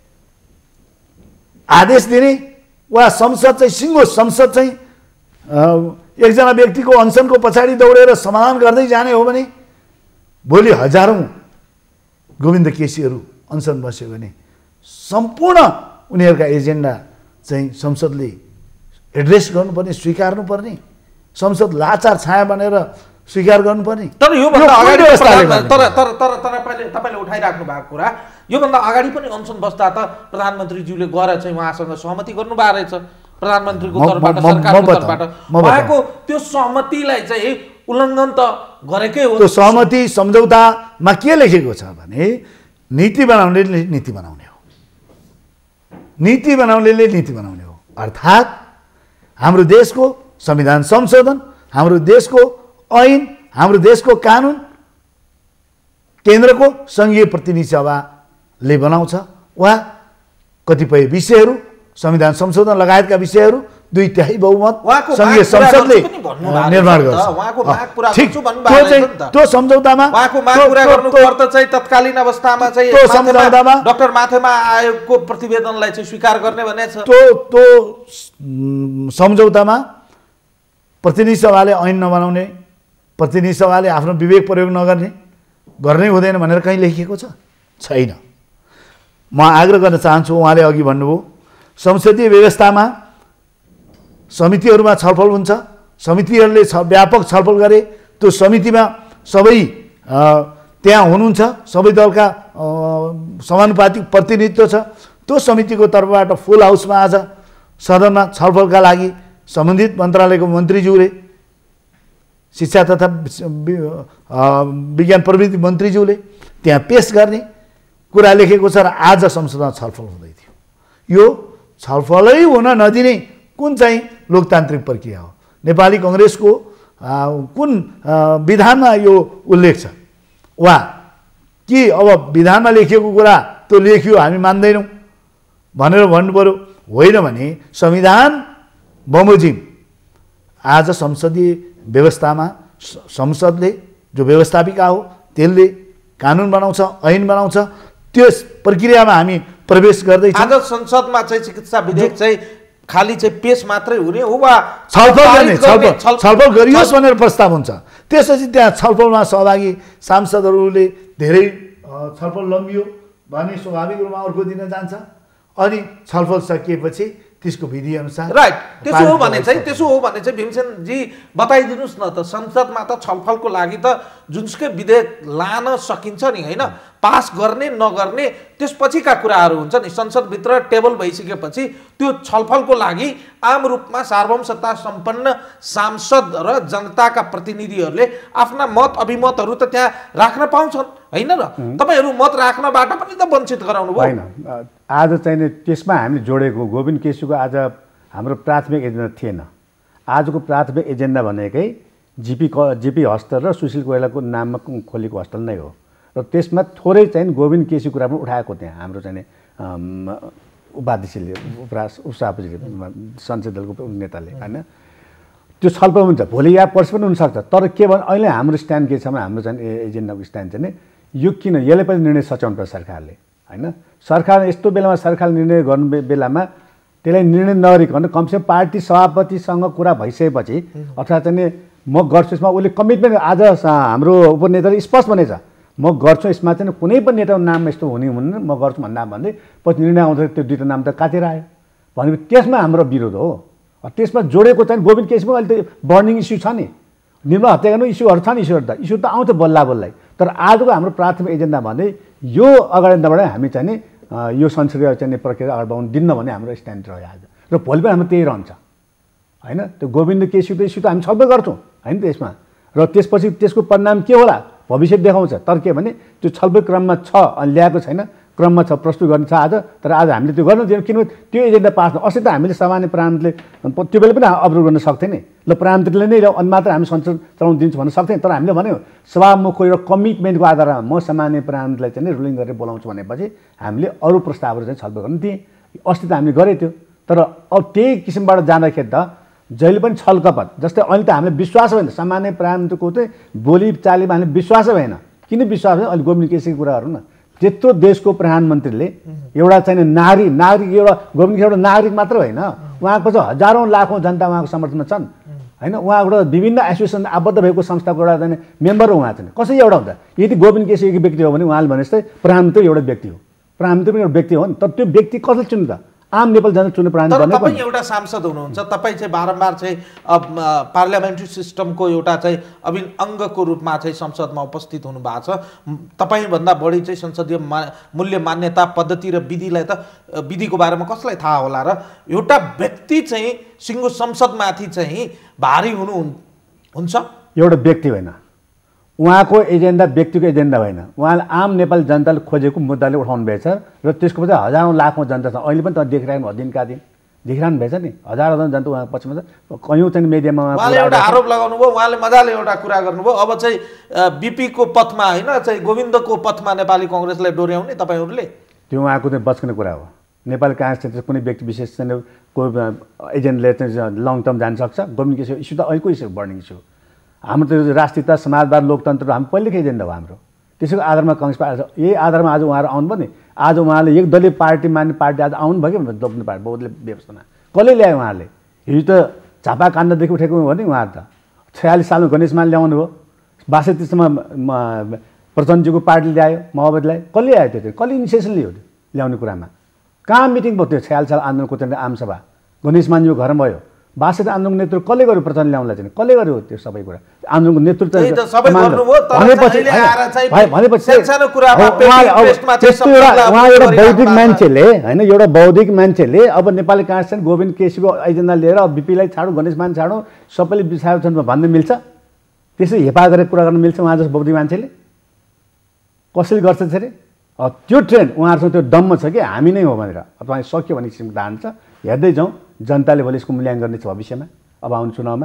आदेश दिने वा संसद चाहिँ सिङ्गो संसद चाहिँ एकजना व्यक्तिको अनसनको पछाडि दौडेर समाधान गर्दै जाने हो भने भोलि हजारौं गोविन्द केसीहरू अनसन बस्यो भने सम्पूर्ण उनीहरूका एजेन्डा चाहिँ संसदले एड्रेस गर्नुपर्ने स्वीकार्नुपर्ने संसद लाचार छाया बनेर स्वीकार गर्नुपर्ने। तर योभन्दा अगाडि तपाईँले उठाइराख्नु भएको कुरा योभन्दा अगाडि पनि अनसन बस्दा त प्रधानमन्त्रीज्यूले गएर चाहिँ उहाँसँग सहमति गर्नुभएको रहेछ प्रधानमन्त्रीको तर्फबाट सरकारको तर्फबाट उहाँको त्यो सहमतिलाई चाहिँ उल्लङ्घन त गरेकै हो। त्यो सहमति सम्झौतामा के लेखेको छ भने नीति बनाउनेले नीति बनाउने हो नीति बनाउनेले नीति बनाउने हो अर्थात् हाम्रो देशको संविधान संशोधन, हाम्रो देशको ऐन, हाम्रो देशको कानुन केन्द्रको सङ्घीय प्रतिनिधि सभाले बनाउँछ वा कतिपय विषयहरू संविधान संशोधन लगायतका विषयहरू 2/3 बहुमत सङ्घीय संसदले निर्माण गर्छ। ठिक, त्यो सम्झौतामा उहाँको माग पुरा गर्नुको अर्थ चाहिँ तत्कालीन अवस्थामा चाहिँ त्यो सम्झौतामा डाक्टर माथेमा आयोगको प्रतिवेदनलाई चाहिँ स्वीकार गर्ने भनेको छ। त्यो सम्झौतामा प्रतिनिधि सभाले ऐन नबनाउने, प्रतिनिधि सभाले आफ्नो विवेक प्रयोग नगर्ने, गर्नै हुँदैन भनेर कहीँ लेखिएको छैन। म आग्रह गर्न चाहन्छु, उहाँले अघि भन्नुभयो संसदीय व्यवस्थामा समितिहरूमा छलफल हुन्छ, समितिहरूले व्यापक छलफल गरे, त्यो समितिमा सबै त्यहाँ हुनुहुन्छ, सबै दलका समानुपातिक प्रतिनिधित्व छ। त्यो समितिको तर्फबाट फुल हाउसमा आज सदनमा छलफलका लागि सम्बन्धित मन्त्रालयको मन्त्रीज्यूले, शिक्षा तथा विज्ञान प्रविधि मन्त्रीज्यूले त्यहाँ पेश गर्ने कुरा लेखेको छ र आज संसदमा छलफल हुँदै थियो। यो छलफलै हुन नदिने कुन चाहिँ लोकतान्त्रिक प्रक्रिया हो? नेपाली कङ्ग्रेसको कुन विधानमा यो उल्लेख छ? वा कि अब विधानमा लेखिएको कुरा त्यो लेखियो हामी मान्दैनौँ भनेर भन्नु पर्यो? होइन भने संविधान बमोजिम आज संसदीय व्यवस्थामा संसदले जो व्यवस्थापिका हो त्यसले कानुन बनाउँछ, ऐन बनाउँछ, त्यस प्रक्रियामा हामी प्रवेश गर्दैछौँ। आज संसदमा चाहिँ चिकित्सा विधेयक चाहिँ खाली चाहिँ पेश मात्रै हुने हो वा छलफल गर्ने, छलफल गरियोस् भनेर प्रस्ताव हुन्छ। त्यसपछि त्यहाँ छलफलमा सहभागी सांसदहरूले धेरै छलफल लम्बियो भने स्वाभाविक रूपमा अर्को दिन जान्छ अनि छलफल सकिएपछि त्यसको विधि अनुसार राइट। त्यसो हो भने चाहिँ भीमसेनजी बताइदिनुहोस् न त, संसदमा त छलफलको लागि त जुनसुकै विधेयक लान सकिन्छ नि, होइन? पास गर्ने नगर्ने त्यसपछिका कुराहरू हुन्छ नि। संसदभित्र टेबल भइसकेपछि त्यो छलफलको लागि आम रूपमा सार्वभौम सत्ता सम्पन्न सांसद र जनताका प्रतिनिधिहरूले आफ्ना मत अभिमतहरू त त्यहाँ राख्न पाउँछन्, होइन र? तपाईँहरू मत राख्नबाट पनि त वञ्चित गराउनु भयो। होइन, आज चाहिँ त्यसमा हामीले जोडेको गोविन्द केसीको आज हाम्रो प्राथमिक एजेन्डा थिएन। आजको प्राथमिक एजेन्डा भनेकै जीपी हस्टल र सुशील कोइरालाको नाममा खोलेको हस्टल नै हो र त्यसमा थोरै चाहिँ गोविन्द केसी कुरा पनि उठाएको त्यहाँ हाम्रो चाहिँ उपाध्यक्षले उपसभापतिले संसद दलको नेताले, होइन? त्यो छलफल हुन्छ, भोलि या पर्सि पनि हुनसक्छ। तर के भने अहिले हाम्रो स्ट्यान्ड के छ भने हाम्रो चाहिँ एजेन्डाको स्ट्यान्ड चाहिँ यो किन यसले पनि निर्णय सच्याउनु पर्छ सरकारले, होइन? सरकार यस्तो बेलामा सरकारले निर्णय गर्नु बेलामा त्यसलाई निर्णय नगरिकन कमसेकम पार्टी सभापतिसँग कुरा भइसकेपछि अथवा चाहिँ म गर्छु यसमा उसले कमिटमेन्ट आज हाम्रो उपनेताले स्पष्ट भनेछ, म गर्छु यसमा चाहिँ कुनै पनि नेताको नाम यस्तो हुने म गर्छु भन्दा भन्दै पछि निर्णय आउँदा त्यो दुईवटा नाम त काटेर आयो भनेपछि त्यसमा हाम्रो विरोध हो। त्यसमा जोडेको चाहिँ गोविन्द केसीमा अहिले त बर्निङ इस्यु छ नि, निर्मल हत्या गर्नु इस्युहरू छ नि, इस्यु त आउँछ बल्ला बल्लै। तर आजको हाम्रो प्राथमिक एजेन्डा भने यो अगाडिबाट हामी चाहिँ नि यो संसदीय चाहिँ प्रक्रिया अगाडि बढाउनु दिन्न भन्ने हाम्रो स्ट्यान्ड रह्यो आज र भोलि पनि हाम्रो त्यही रहन्छ, होइन? त्यो गोविन्द केसीको इस्यु त हामी छलफल गर्छौँ, होइन? त्यसमा र त्यसपछि त्यसको परिणाम के होला भविष्य देखाउँछ। तर के भने त्यो छलफल क्रममा छ अनि ल्याएको छैन, क्रममा छ, प्रस्तुत गर्ने छ आज। तर आज हामीले त्यो गर्न दिएनौँ किनभने त्यो एजेन्डा पास अस्ति त हामीले सामान्य प्रधानमन्त्रीले त्यो बेला पनि अप्रुभ गर्न सक्थेन नि, ल प्रधानमन्त्रीले नै अनि मात्र हामी संसद चलाउन दिन्छौँ भन्न सक्थेन। तर हामीले भन्यो सभामुखको एउटा कमिटमेन्टको आधारमा म सामान्य प्रधानमन्त्रीलाई चाहिँ रुलिङ गरेर बोलाउँछु भनेपछि हामीले अरू प्रस्तावहरू चाहिँ छलफल गर्न दिएँ। अस्ति त हामीले गरेको थियो। तर अब त्यही किसिमबाट जाँदाखेरि त जहिले पनि छलकपट, जस्तै अहिले त हामीले विश्वास भएन सामान्य प्रधानमन्त्रीको चाहिँ बोली चालीमा हामीले विश्वास भएन। किन विश्वास भएन? अहिले गोविन्द केसीको कुराहरू न, त्यत्रो देशको प्रधानमन्त्रीले एउटा चाहिँ नागरिक एउटा गोविन्द केसी एउटा नागरिक मात्र होइन, उहाँको चाहिँ हजारौँ लाखौँ जनता उहाँको समर्थनमा छन्, होइन? उहाँबाट विभिन्न एसोसिएसन आबद्ध भएको संस्थाको एउटा चाहिँ मेम्बर हो उहाँ चाहिँ। कसै एउटा हुन्छ यदि गोविन्द केसी एक व्यक्ति हो भने उहाँले भने जस्तै प्रधानमन्त्री एउटा व्यक्ति हो, प्रधानमन्त्री पनि एउटा व्यक्ति हो नि। तर त्यो व्यक्ति कसले चुन्नु त? आम नेपाल जनता चुन्ने प्रधानमन्त्री। तपाईँ एउटा सांसद हुनुहुन्छ, तपाईँ चाहिँ बारम्बार चाहिँ पार्लियामेन्ट्री सिस्टमको एउटा चाहिँ अभिन्न अङ्गको रूपमा चाहिँ संसदमा उपस्थित हुनुभएको छ। तपाईँभन्दा बढी चाहिँ संसदीय मूल्य मान्यता पद्धति र विधिलाई त विधिको बारेमा कसलाई थाहा होला र एउटा व्यक्ति चाहिँ सिङ्गो संसदमाथि चाहिँ भारी हुन्छ? एउटा व्यक्ति होइन, उहाँको एजेन्डा व्यक्तिको एजेन्डा होइन, उहाँले आम नेपाली जनताले खोजेको मुद्दाले उठाउनु भएछ र त्यसको पछि हजारौँ लाखौँ जनता छ। अहिले पनि त देखिरहेको हो दिनका दिन, देखिरहनु भएछ नि, हजार जनता उहाँको पक्षमा छ। कयौँ चाहिँ मिडियामा उहाँले एउटा आरोप लगाउनु भयो, उहाँले मजाले एउटा कुरा गर्नुभयो, अब चाहिँ बिपीको पथमा होइन चाहिँ गोविन्दको पथमा नेपाली कङ्ग्रेसलाई डोर्याउने तपाईँहरूले। त्यो उहाँको चाहिँ बचकने कुरा हो। नेपाली काङ्ग्रेस चाहिँ कुनै व्यक्ति विशेष चाहिँ को एजेन्टले चाहिँ लङ टर्म जान सक्छ। गोविन्द केसी इस्यु त अहिलेको इस्यु बर्निङ इस्यु। हाम्रो त राष्ट्रियता, समाजवाद, लोकतन्त्र हाम्रो पहिलेकै एजेन्डा हो हाम्रो। त्यसैको आधारमा कङ्ग्रेस पार्टी, यही आधारमा आज उहाँहरू आउनुभयो नि। आज उहाँले एकदलीय पार्टी मान्ने पार्टी आज आउनुभयो कि लोकतन्त्र पार्टी बहुदलीय व्यवस्थामा कसले ल्यायो उहाँले? हिजो त झापा काण्डदेखि उठेको हो नि उहाँहरू त। 46 सालमा गणेशमान ल्याउनु भयो, 62 प्रचण्डजीको पार्टीले ल्यायो माओवादीलाई। कसले ल्यायो त्यो चाहिँ? कसले इनिसिएसन लियो ल्याउने कुरामा? कहाँ मिटिङ भयो त्यो 46 साल आन्दोलनको चाहिँ आमसभा? गणेशमानजीको घरमा भयो। 62 आन्दोलनको नेतृत्व कसले गर्यो? प्रचण्ड ल्याउनलाई चाहिँ कसले गर्यो त्यो सबै कुरा? आन्दोलनको नेतृत्व एउटा बौद्धिक मान्छेले होइन, एउटा बौद्धिक मान्छेले अब नेपाली काङ्ग्रेस गोविन्द केसीको एजेन्डा लिएर बिपीलाई छाडौँ, गणेशमान छाडौँ, सबैले बिसाएको छन् भन्ने मिल्छ? त्यसै हेपा गरेर कुरा गर्न मिल्छ उहाँ जस्तो बौद्धिक मान्छेले? कसैले गर्छ अरे? त्यो ट्रेन्ड उहाँहरूसँग त्यो दम्म छ कि हामी नै हो भनेर तपाईँ सक्यो भन्ने किसिमको धारणा छ। हेर्दै जाउँ, जनताले भोलि यसको मूल्याङ्कन गर्नेछ भविष्यमा अब आउने चुनावमा।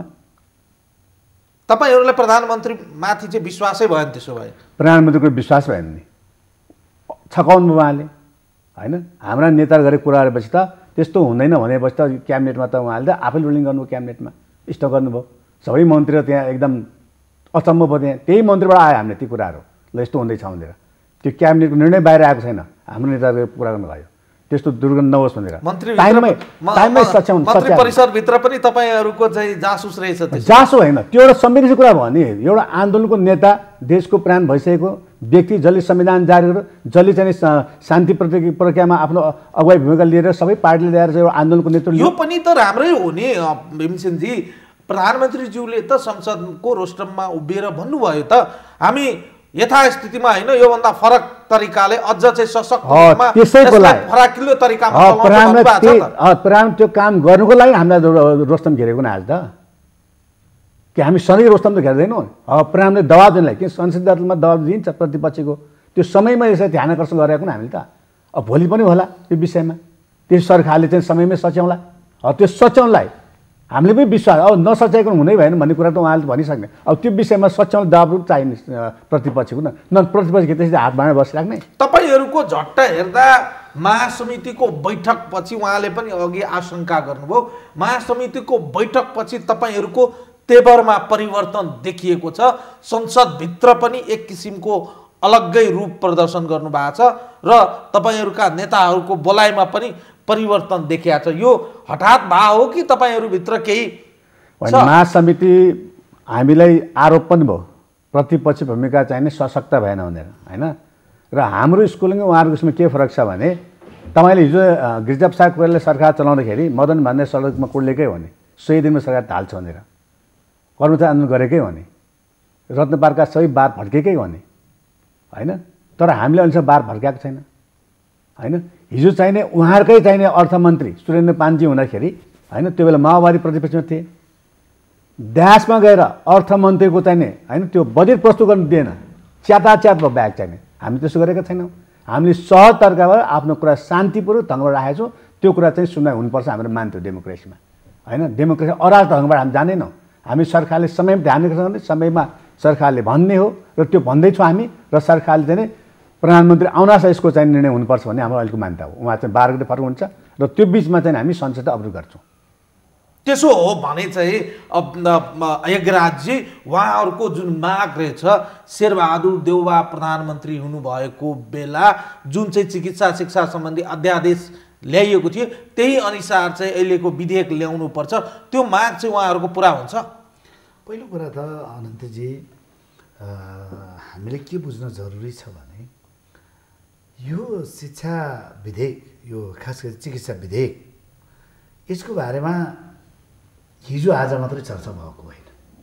तपाईँहरूलाई प्रधानमन्त्रीमाथि चाहिँ विश्वासै भएन? त्यसो भए प्रधानमन्त्रीको विश्वास भएन नि, छकाउनु उहाँले होइन। हाम्रा नेताले गरेको कुराहरू पछि त त्यस्तो हुँदैन भनेपछि त क्याबिनेटमा त उहाँले त आफैले रुलिङ गर्नुभयो, क्याबिनेटमा स्टक गर्नुभयो। सबै मन्त्री त्यहाँ एकदम अचम्म भयो। त्यही मन्त्रीबाट आयो हामीले ती कुराहरू, ल यस्तो हुँदैछ भनेर। त्यो क्याबिनेटको निर्णय बाहिर आएको छैन, हाम्रो नेताहरूले कुरा गर्नुभयो त्यस्तो दुर्गन्ध नहोस् भनेर। टाइममै सच्याउनु। मन्त्री परिषदभित्र पनि तपाईँहरूको चाहिँ जासुस रहेछ? जासु होइन, त्यो एउटा संवेदनशील कुरा भयो नि। एउटा आन्दोलनको नेता, देशको प्राण भइसकेको व्यक्ति, जसले संविधान जारी गर्यो, जसले चाहिँ शान्ति प्रक्रियामा आफ्नो अगुवाई भूमिका लिएर सबै पार्टीले ल्याएर चाहिँ एउटा आन्दोलनको नेतृत्व। यो पनि त राम्रै हो नि भीमसेनजी। प्रधानमन्त्रीज्यूले त संसदको रोस्टममा उभिएर भन्नुभयो त हामी यथास्थितिमा होइन, योभन्दा फरक तरिकाले अझ चाहिँ सशक्त रूपमा फराकिलो तरिकामा प्रधान त्यो काम गर्नुको लागि हामीलाई रोस्टम घेरेको न आज त। कि हामी सधैँ रोस्टम त घेर्दैनौँ। प्रधानले दबाब दिनलाई कि संसदीय दलमा दबाब दिन्छ प्रतिपक्षको, त्यो समयमा यसरी ध्यान आकर्षण गरेको नि हामीले त। अब भोलि पनि होला त्यो विषयमा, त्यो सरकारले चाहिँ समयमै सच्याउला। त्यो सच्याउनलाई हामीले पनि विश्वास, अब नसच्याएको हुँदै भएन भन्ने कुरा त उहाँले भनिसक्ने। अब त्यो विषयमा सच्याउन दबाब चाहिने प्रतिपक्षको न प्रतिपक्ष त्यसरी हात बाँडेर बसिराख्ने। तपाईँहरूको झट्ट हेर्दा महासमितिको बैठकपछि उहाँले पनि अघि आशंका गर्नुभयो, महासमितिको बैठकपछि तपाईँहरूको तेवरमा परिवर्तन देखिएको छ। संसदभित्र पनि एक किसिमको अलग्गै रूप प्रदर्शन गर्नुभएको छ र तपाईँहरूका नेताहरूको बोलाइमा पनि परिवर्तन देखिएको छ। यो हठात भए हो कि तपाईँहरूभित्र केही? महासमिति हामीलाई आरोप पनि भयो प्रतिपक्ष भूमिका चाहिने सशक्त भएन भनेर होइन। र हाम्रो स्कुलिङ उहाँहरूको स्कुलमा के फरक छ भने, तपाईँले हिजो गिरिजाप्रसाद कोइरालाले सरकार चलाउँदाखेरि मदन भन्ने सडकमा कुर्लेकै हो नि, 100 दिनमा सरकार ढाल्छ भनेर कर्मचारी आन्दोलन गरेकै हो नि, रत्नपारका सबै बार भड्केकै हो नि होइन। तर हामीले अनुसार बार भड्काएको छैन होइन। हिजो चाहिने उहाँहरूकै चाहिने अर्थमन्त्री सुरेन्द्र पानजी हुँदाखेरि होइन, त्यो बेला माओवादी प्रतिपक्षमा थिए, ड्यासमा गएर अर्थमन्त्रीको चाहिने होइन त्यो बजेट प्रस्तुत गर्नु दिएन, च्याताच्यात भयो ब्याग चाहिने। हामी त्यसो गरेका छैनौँ। हामीले सहज तरिकाबाट आफ्नो कुरा शान्तिपूर्वक ढङ्गबाट राखेको छौँ। त्यो कुरा चाहिँ सुनवाई हुनुपर्छ हाम्रो मान्थ्यो डेमोक्रेसीमा होइन। डेमोक्रेसी अराजक ढङ्गबाट हामी जाँदैनौँ। हामी सरकारले समयमा ध्यान दिएको समयमा सरकारले भन्ने हो र त्यो भन्दैछौँ हामी। र सरकारले चाहिँ प्रधानमन्त्री आउनास यसको चाहिँ निर्णय हुनुपर्छ भन्ने हाम्रो अहिलेको मान्यता हो। उहाँ चाहिँ 12 गते फरक हुन्छ र त्यो बिचमा चाहिँ हामी संसद अवरोध गर्छौँ। त्यसो हो भने चाहिँ यज्ञराजजी, उहाँहरूको जुन माग रहेछ, शेरबहादुर देउवा प्रधानमन्त्री हुनुभएको बेला जुन चाहिँ चिकित्सा शिक्षा सम्बन्धी अध्यादेश ल्याइएको थियो त्यही अनुसार चाहिँ अहिलेको विधेयक ल्याउनुपर्छ, त्यो माग चाहिँ उहाँहरूको पुरा हुन्छ? पहिलो कुरा त अनन्तजी, हामीले के बुझ्न जरुरी छ भने यो शिक्षा विधेयक, यो खास गरी चिकित्सा विधेयक, यसको बारेमा हिजो आज मात्रै चर्चा भएको होइन।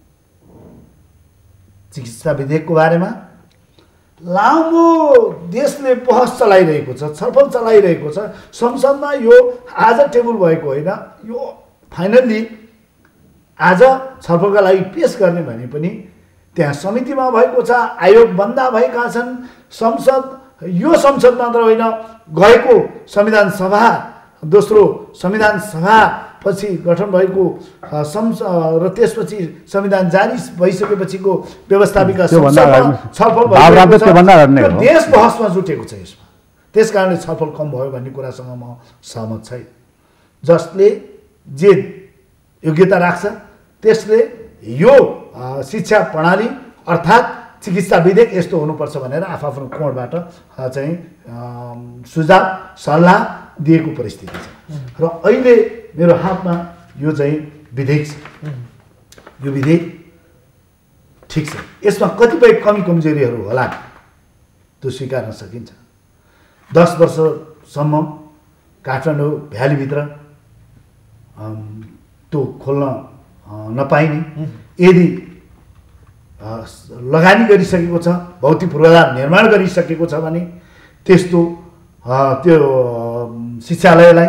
चिकित्सा विधेयकको बारेमा लामो देशले बहस चलाइरहेको छ, छलफल चलाइरहेको छ। संसदमा यो आज टेबल भएको होइन, यो फाइनल्ली आज छलफलका लागि पेश गर्ने भने पनि त्यहाँ समितिमा भएको छ, आयोग बन्दा भएका छन्। संसद, यो संसद मात्र होइन, गएको संविधान सभा दोस्रो संविधान सभा पछि गठन भएको र त्यसपछि संविधान जारी भइसकेपछिको व्यवस्थापिका छलफल देश बहसमा जुटेको छ यसमा। त्यस कारणले छलफल कम भयो भन्ने कुरासँग म सहमत छैन। जसले जे योग्यता राख्छ त्यसले यो शिक्षा प्रणाली अर्थात् चिकित्सा विधेयक यस्तो हुनुपर्छ भनेर आफ्नो कोणबाट चाहिँ सुझाव सल्लाह दिएको परिस्थिति छ। र अहिले मेरो हातमा यो चाहिँ विधेयक छ। यो विधेयक ठिक छ, यसमा कतिपय कमी कमजोरीहरू होला त्यो स्वीकार्न सकिन्छ। 10 वर्षसम्म काठमाडौँ भ्यालीभित्र त्यो खोल्न नपाइने, यदि लगानी गरिसकेको छ, भौतिक पूर्वाधार निर्माण गरिसकेको छ भने त्यस्तो त्यो शिक्षालयलाई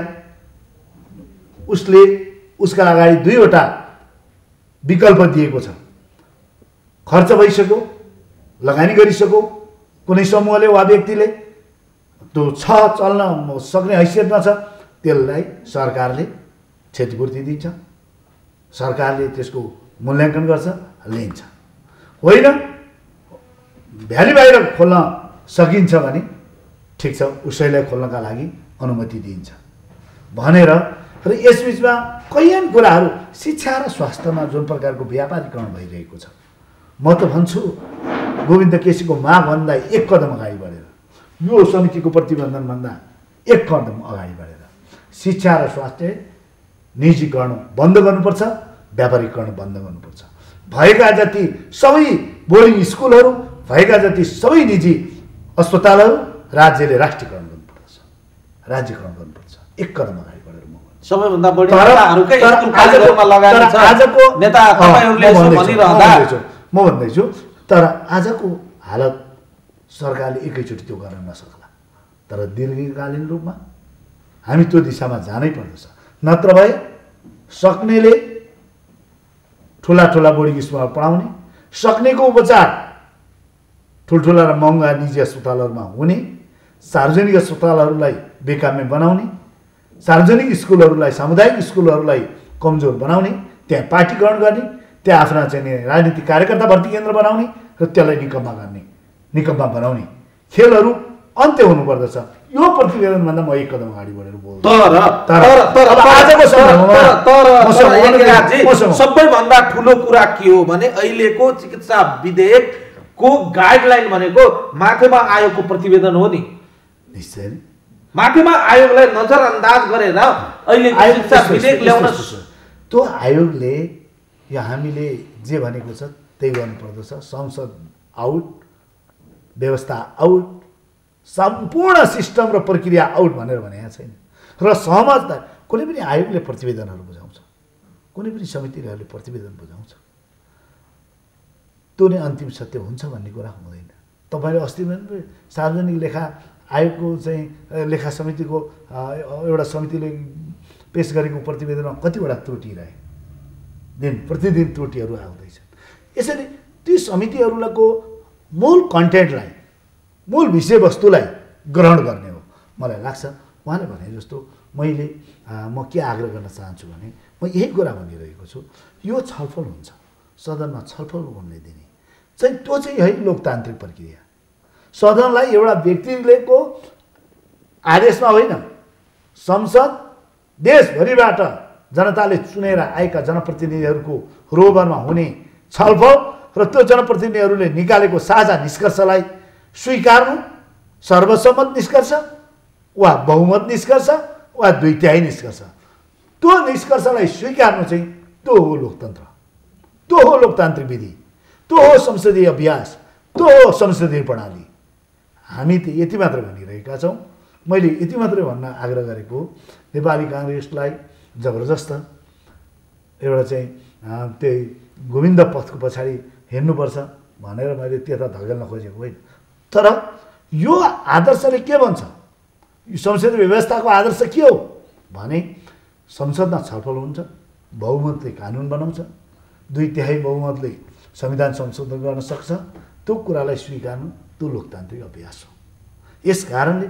उसका अगाडि 2वटा विकल्प दिएको छ। खर्च भइसक्यो, लगानी गरिसक्यो, कुनै समूहले वा व्यक्तिले त्यो चल्न सक्ने हैसियतमा छ, त्यसलाई सरकारले क्षतिपूर्ति दिन्छ, सरकारले त्यसको मूल्याङ्कन गर्छ, लिन्छ। होइन भ्याली बाहिर खोल्न सकिन्छ भने ठिक छ, उसैलाई खोल्नका लागि अनुमति दिइन्छ भनेर। र यसबिचमा कैयन कुराहरू शिक्षा र स्वास्थ्यमा जुन प्रकारको व्यापारीकरण भइरहेको छ, म त भन्छु गोविन्द केसीको मागभन्दा 1 कदम अगाडि बढेर, यो समितिको प्रतिबन्धनभन्दा 1 कदम अगाडि बढेर शिक्षा र स्वास्थ्य निजीकरण बन्द गर्नुपर्छ, व्यापारीकरण बन्द गर्नुपर्छ। भएका जति सबै बोर्डिङ स्कुलहरू, भएका जति सबै निजी अस्पतालहरू राज्यले राष्ट्रियकरण गर्नुपर्छ, राज्यकरण गर्नुपर्छ। 1 कदम अगाडि बढेर म भन्छु। सबैभन्दा बढी नेताहरूकै स्कुल कलेजमा लगानी छ। आजको नेता तपाईहरुले यसो भनिरहँदा म भन्दैछु, तर आजको हालत सरकारले एकैचोटि त्यो गर्न नसक्ला, तर दीर्घकालीन रूपमा हामी त्यो दिशामा जानै पर्दछ। नत्र भए सक्नेले ठुला बोर्डिङ स्कुलमा पढाउने, सक्नेको उपचार ठुल्ठुला र महँगा निजी अस्पतालहरूमा हुने, सार्वजनिक अस्पतालहरूलाई बेकामे बनाउने, सार्वजनिक स्कुलहरूलाई सामुदायिक स्कुलहरूलाई कमजोर बनाउने, त्यहाँ पार्टीकरण गर्ने, त्यहाँ आफ्ना चाहिँ राजनीतिक कार्यकर्ता भर्ती केन्द्र बनाउने र त्यसलाई निकम्मा बनाउने खेलहरू अन्त्य हुनुपर्दछ। यो प्रतिवेदनभन्दा म 1 कदम अगाडि बढेर बोल्छु। सबैभन्दा ठुलो कुरा के हो भने अहिलेको चिकित्सा विधेयकको गाइडलाइन भनेको माथिमा आयोगको प्रतिवेदन हो नि। निश्चय माथिमा आयोगलाई नजरअन्दाज गरेर अहिले चिकित्सा विधेयक ल्याउन त्यो आयोगले या हामीले जे भनेको छ त्यही गर्नुपर्दछ। संसद आउट, व्यवस्था आउट, सम्पूर्ण सिस्टम र प्रक्रिया आउट भनेर भनेको छैन। र सहमतदार कुनै पनि आयोगले प्रतिवेदनहरू बुझाउँछ, कुनै पनि समितिहरूले प्रतिवेदन बुझाउँछ, त्यो नै अन्तिम सत्य हुन्छ भन्ने कुरा हुँदैन। तपाईँले अस्ति भने सार्वजनिक लेखा आयोगको चाहिँ लेखा समितिको एउटा समितिले पेश गरेको प्रतिवेदनमा कतिवटा त्रुटि रहे, प्रतिदिन त्रुटिहरू आउँदैछन्। यसरी ती समितिहरूको मूल कन्टेन्टलाई, मूल विषयवस्तुलाई ग्रहण गर्ने हो मलाई लाग्छ। उहाँले भने जस्तो म के आग्रह गर्न चाहन्छु भने म यही कुरा भनिरहेको छु, यो छलफल हुन्छ, सदनमा छलफल हुने दिने चाहिँ त्यो चाहिँ है लोकतान्त्रिक प्रक्रिया। सदनलाई एउटा व्यक्तिलेको आदेशमा होइन, संसद देशभरिबाट जनताले चुनेर आएका जनप्रतिनिधिहरूको रोबरमा हुने छलफल र त्यो जनप्रतिनिधिहरूले निकालेको साझा निष्कर्षलाई स्वीकार्नु, सर्वसम्मत निष्कर्ष वा बहुमत निष्कर्ष वा 2/3 निष्कर्ष, त्यो निष्कर्षलाई स्वीकार्नु चाहिँ त्यो हो लोकतन्त्र, त्यो हो लोकतान्त्रिक विधि, त्यो हो संसदीय अभ्यास, त्यो हो संसदीय प्रणाली। हामी त यति मात्र भनिरहेका छौँ। मैले यति मात्रै भन्न आग्रह गरेको नेपाली काङ्ग्रेसलाई जबरजस्त एउटा चाहिँ त्यही गोविन्द पथको पछाडि हिँड्नुपर्छ भनेर मैले त्यता धकेल्न खोजेको होइन। तर यो आदर्शले के भन्छ, यो संसदीय व्यवस्थाको आदर्श के हो भने संसदमा छलफल हुन्छ, बहुमतले कानुन बनाउँछ, 2/3 बहुमतले संविधान संशोधन गर्न सक्छ, त्यो कुरालाई स्वीकार्नु त्यो लोकतान्त्रिक अभ्यास हो। यस कारणले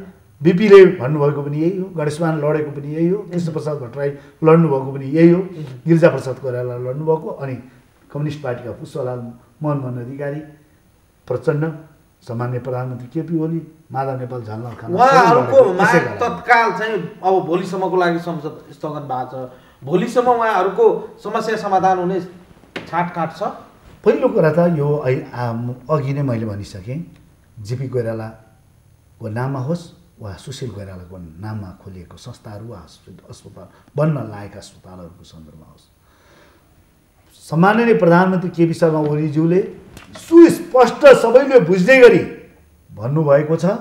बिपीले भन्नुभएको पनि यही हो, गणेशमान लडेको पनि यही हो, कृष्णप्रसाद भट्टराई लड्नुभएको पनि यही हो, गिरिजाप्रसाद कोइराला लड्नुभएको, अनि कम्युनिस्ट पार्टीका पुष्पलाल मोहन अधिकारी, प्रचण्ड, सामान्य प्रधानमन्त्री केपी ओली, माधव नेपाल, झलनाथ खान, उहाँहरूको माग तत्काल चाहिँ अब भोलिसम्मको लागि संसद स्थगन भएको छ। भोलिसम्म उहाँहरूको समस्या समाधान हुने छाँटकाँट छ। पहिलो कुरा त यो अघि नै मैले भनिसकेँ, जेपी कोइरालाको नाममा होस् वा सुशील कोइरालाको नाममा खोलिएको संस्थाहरू वा अस्पताल बन्न लागेका अस्पतालहरूको सन्दर्भमा होस्, सामान्य प्रधानमन्त्री केपी शर्मा ओलीज्यूले सुस्पष्ट सबैले बुझ्ने गरी भन्नुभएको छ,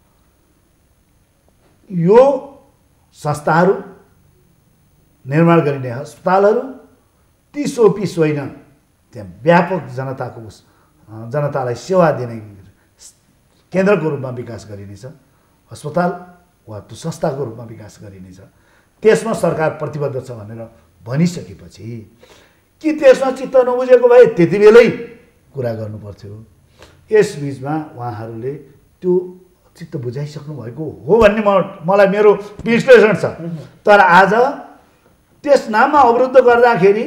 यो संस्थाहरू निर्माण गरिने अस्पतालहरू 30 होइन, त्यहाँ व्यापक जनतालाई सेवा दिने केन्द्रको रूपमा विकास गरिनेछ, अस्पताल वा त्यो संस्थाको रूपमा विकास गरिनेछ। त्यसमा सरकार प्रतिबद्ध छ भनेर भनिसकेपछि कि त्यसमा चित्त नबुझेको भए त्यति बेलै कुरा गर्नुपर्थ्यो। यसबिचमा उहाँहरूले त्यो चित्त बुझाइसक्नु भएको हो भन्ने मलाई मेरो विश्लेषण छ। तर आज त्यस नाममा अवरुद्ध गर्दाखेरि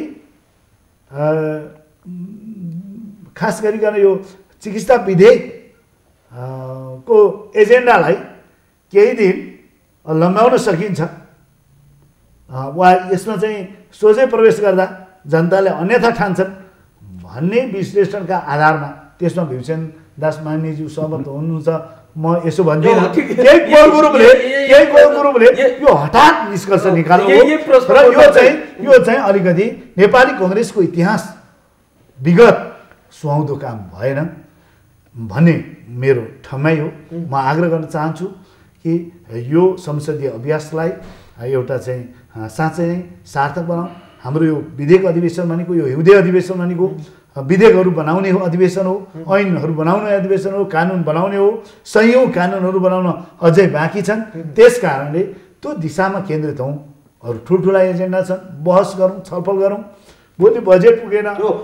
खास गरिकन यो चिकित्सा विधेयक को एजेन्डालाई केही दिन लम्ब्याउन सकिन्छ वा यसमा चाहिँ सोझै प्रवेश गर्दा जनताले अन्यथा ठान्छन् भन्ने विश्लेषणका आधारमा त्यसमा भीमसेन दास मान्यज्यू सहमत हुनुहुन्छ। म यसो भन्दिनँ, केही कोही गुरुले यो हठात निष्कर्ष निकाल्नु हो र यो चाहिँ अलिकति नेपाली कङ्ग्रेसको इतिहास विगत सुहाउँदो काम भएन भन्ने मेरो ठमाइ हो। म आग्रह गर्न चाहन्छु कि यो संसदीय अभ्यासलाई एउटा चाहिँ साँच्चै नै सार्थक बनाऊ। हाम्रो यो विधेयक अधिवेशन भनेको यो हिउँदे अधिवेशन भनेको विधेयकहरू बनाउने हो अधिवेशन हो, ऐनहरू बनाउने अधिवेशन हो, कानुन बनाउने हो। सयौँ कानुनहरू बनाउन अझै बाँकी छन्। त्यस कारणले त्यो दिशामा केन्द्रित हौँ। अरू ठुल्ठुला एजेन्डा छन्, बहस गरौँ, छलफल गरौँ। भोलि बजेट पुगेन,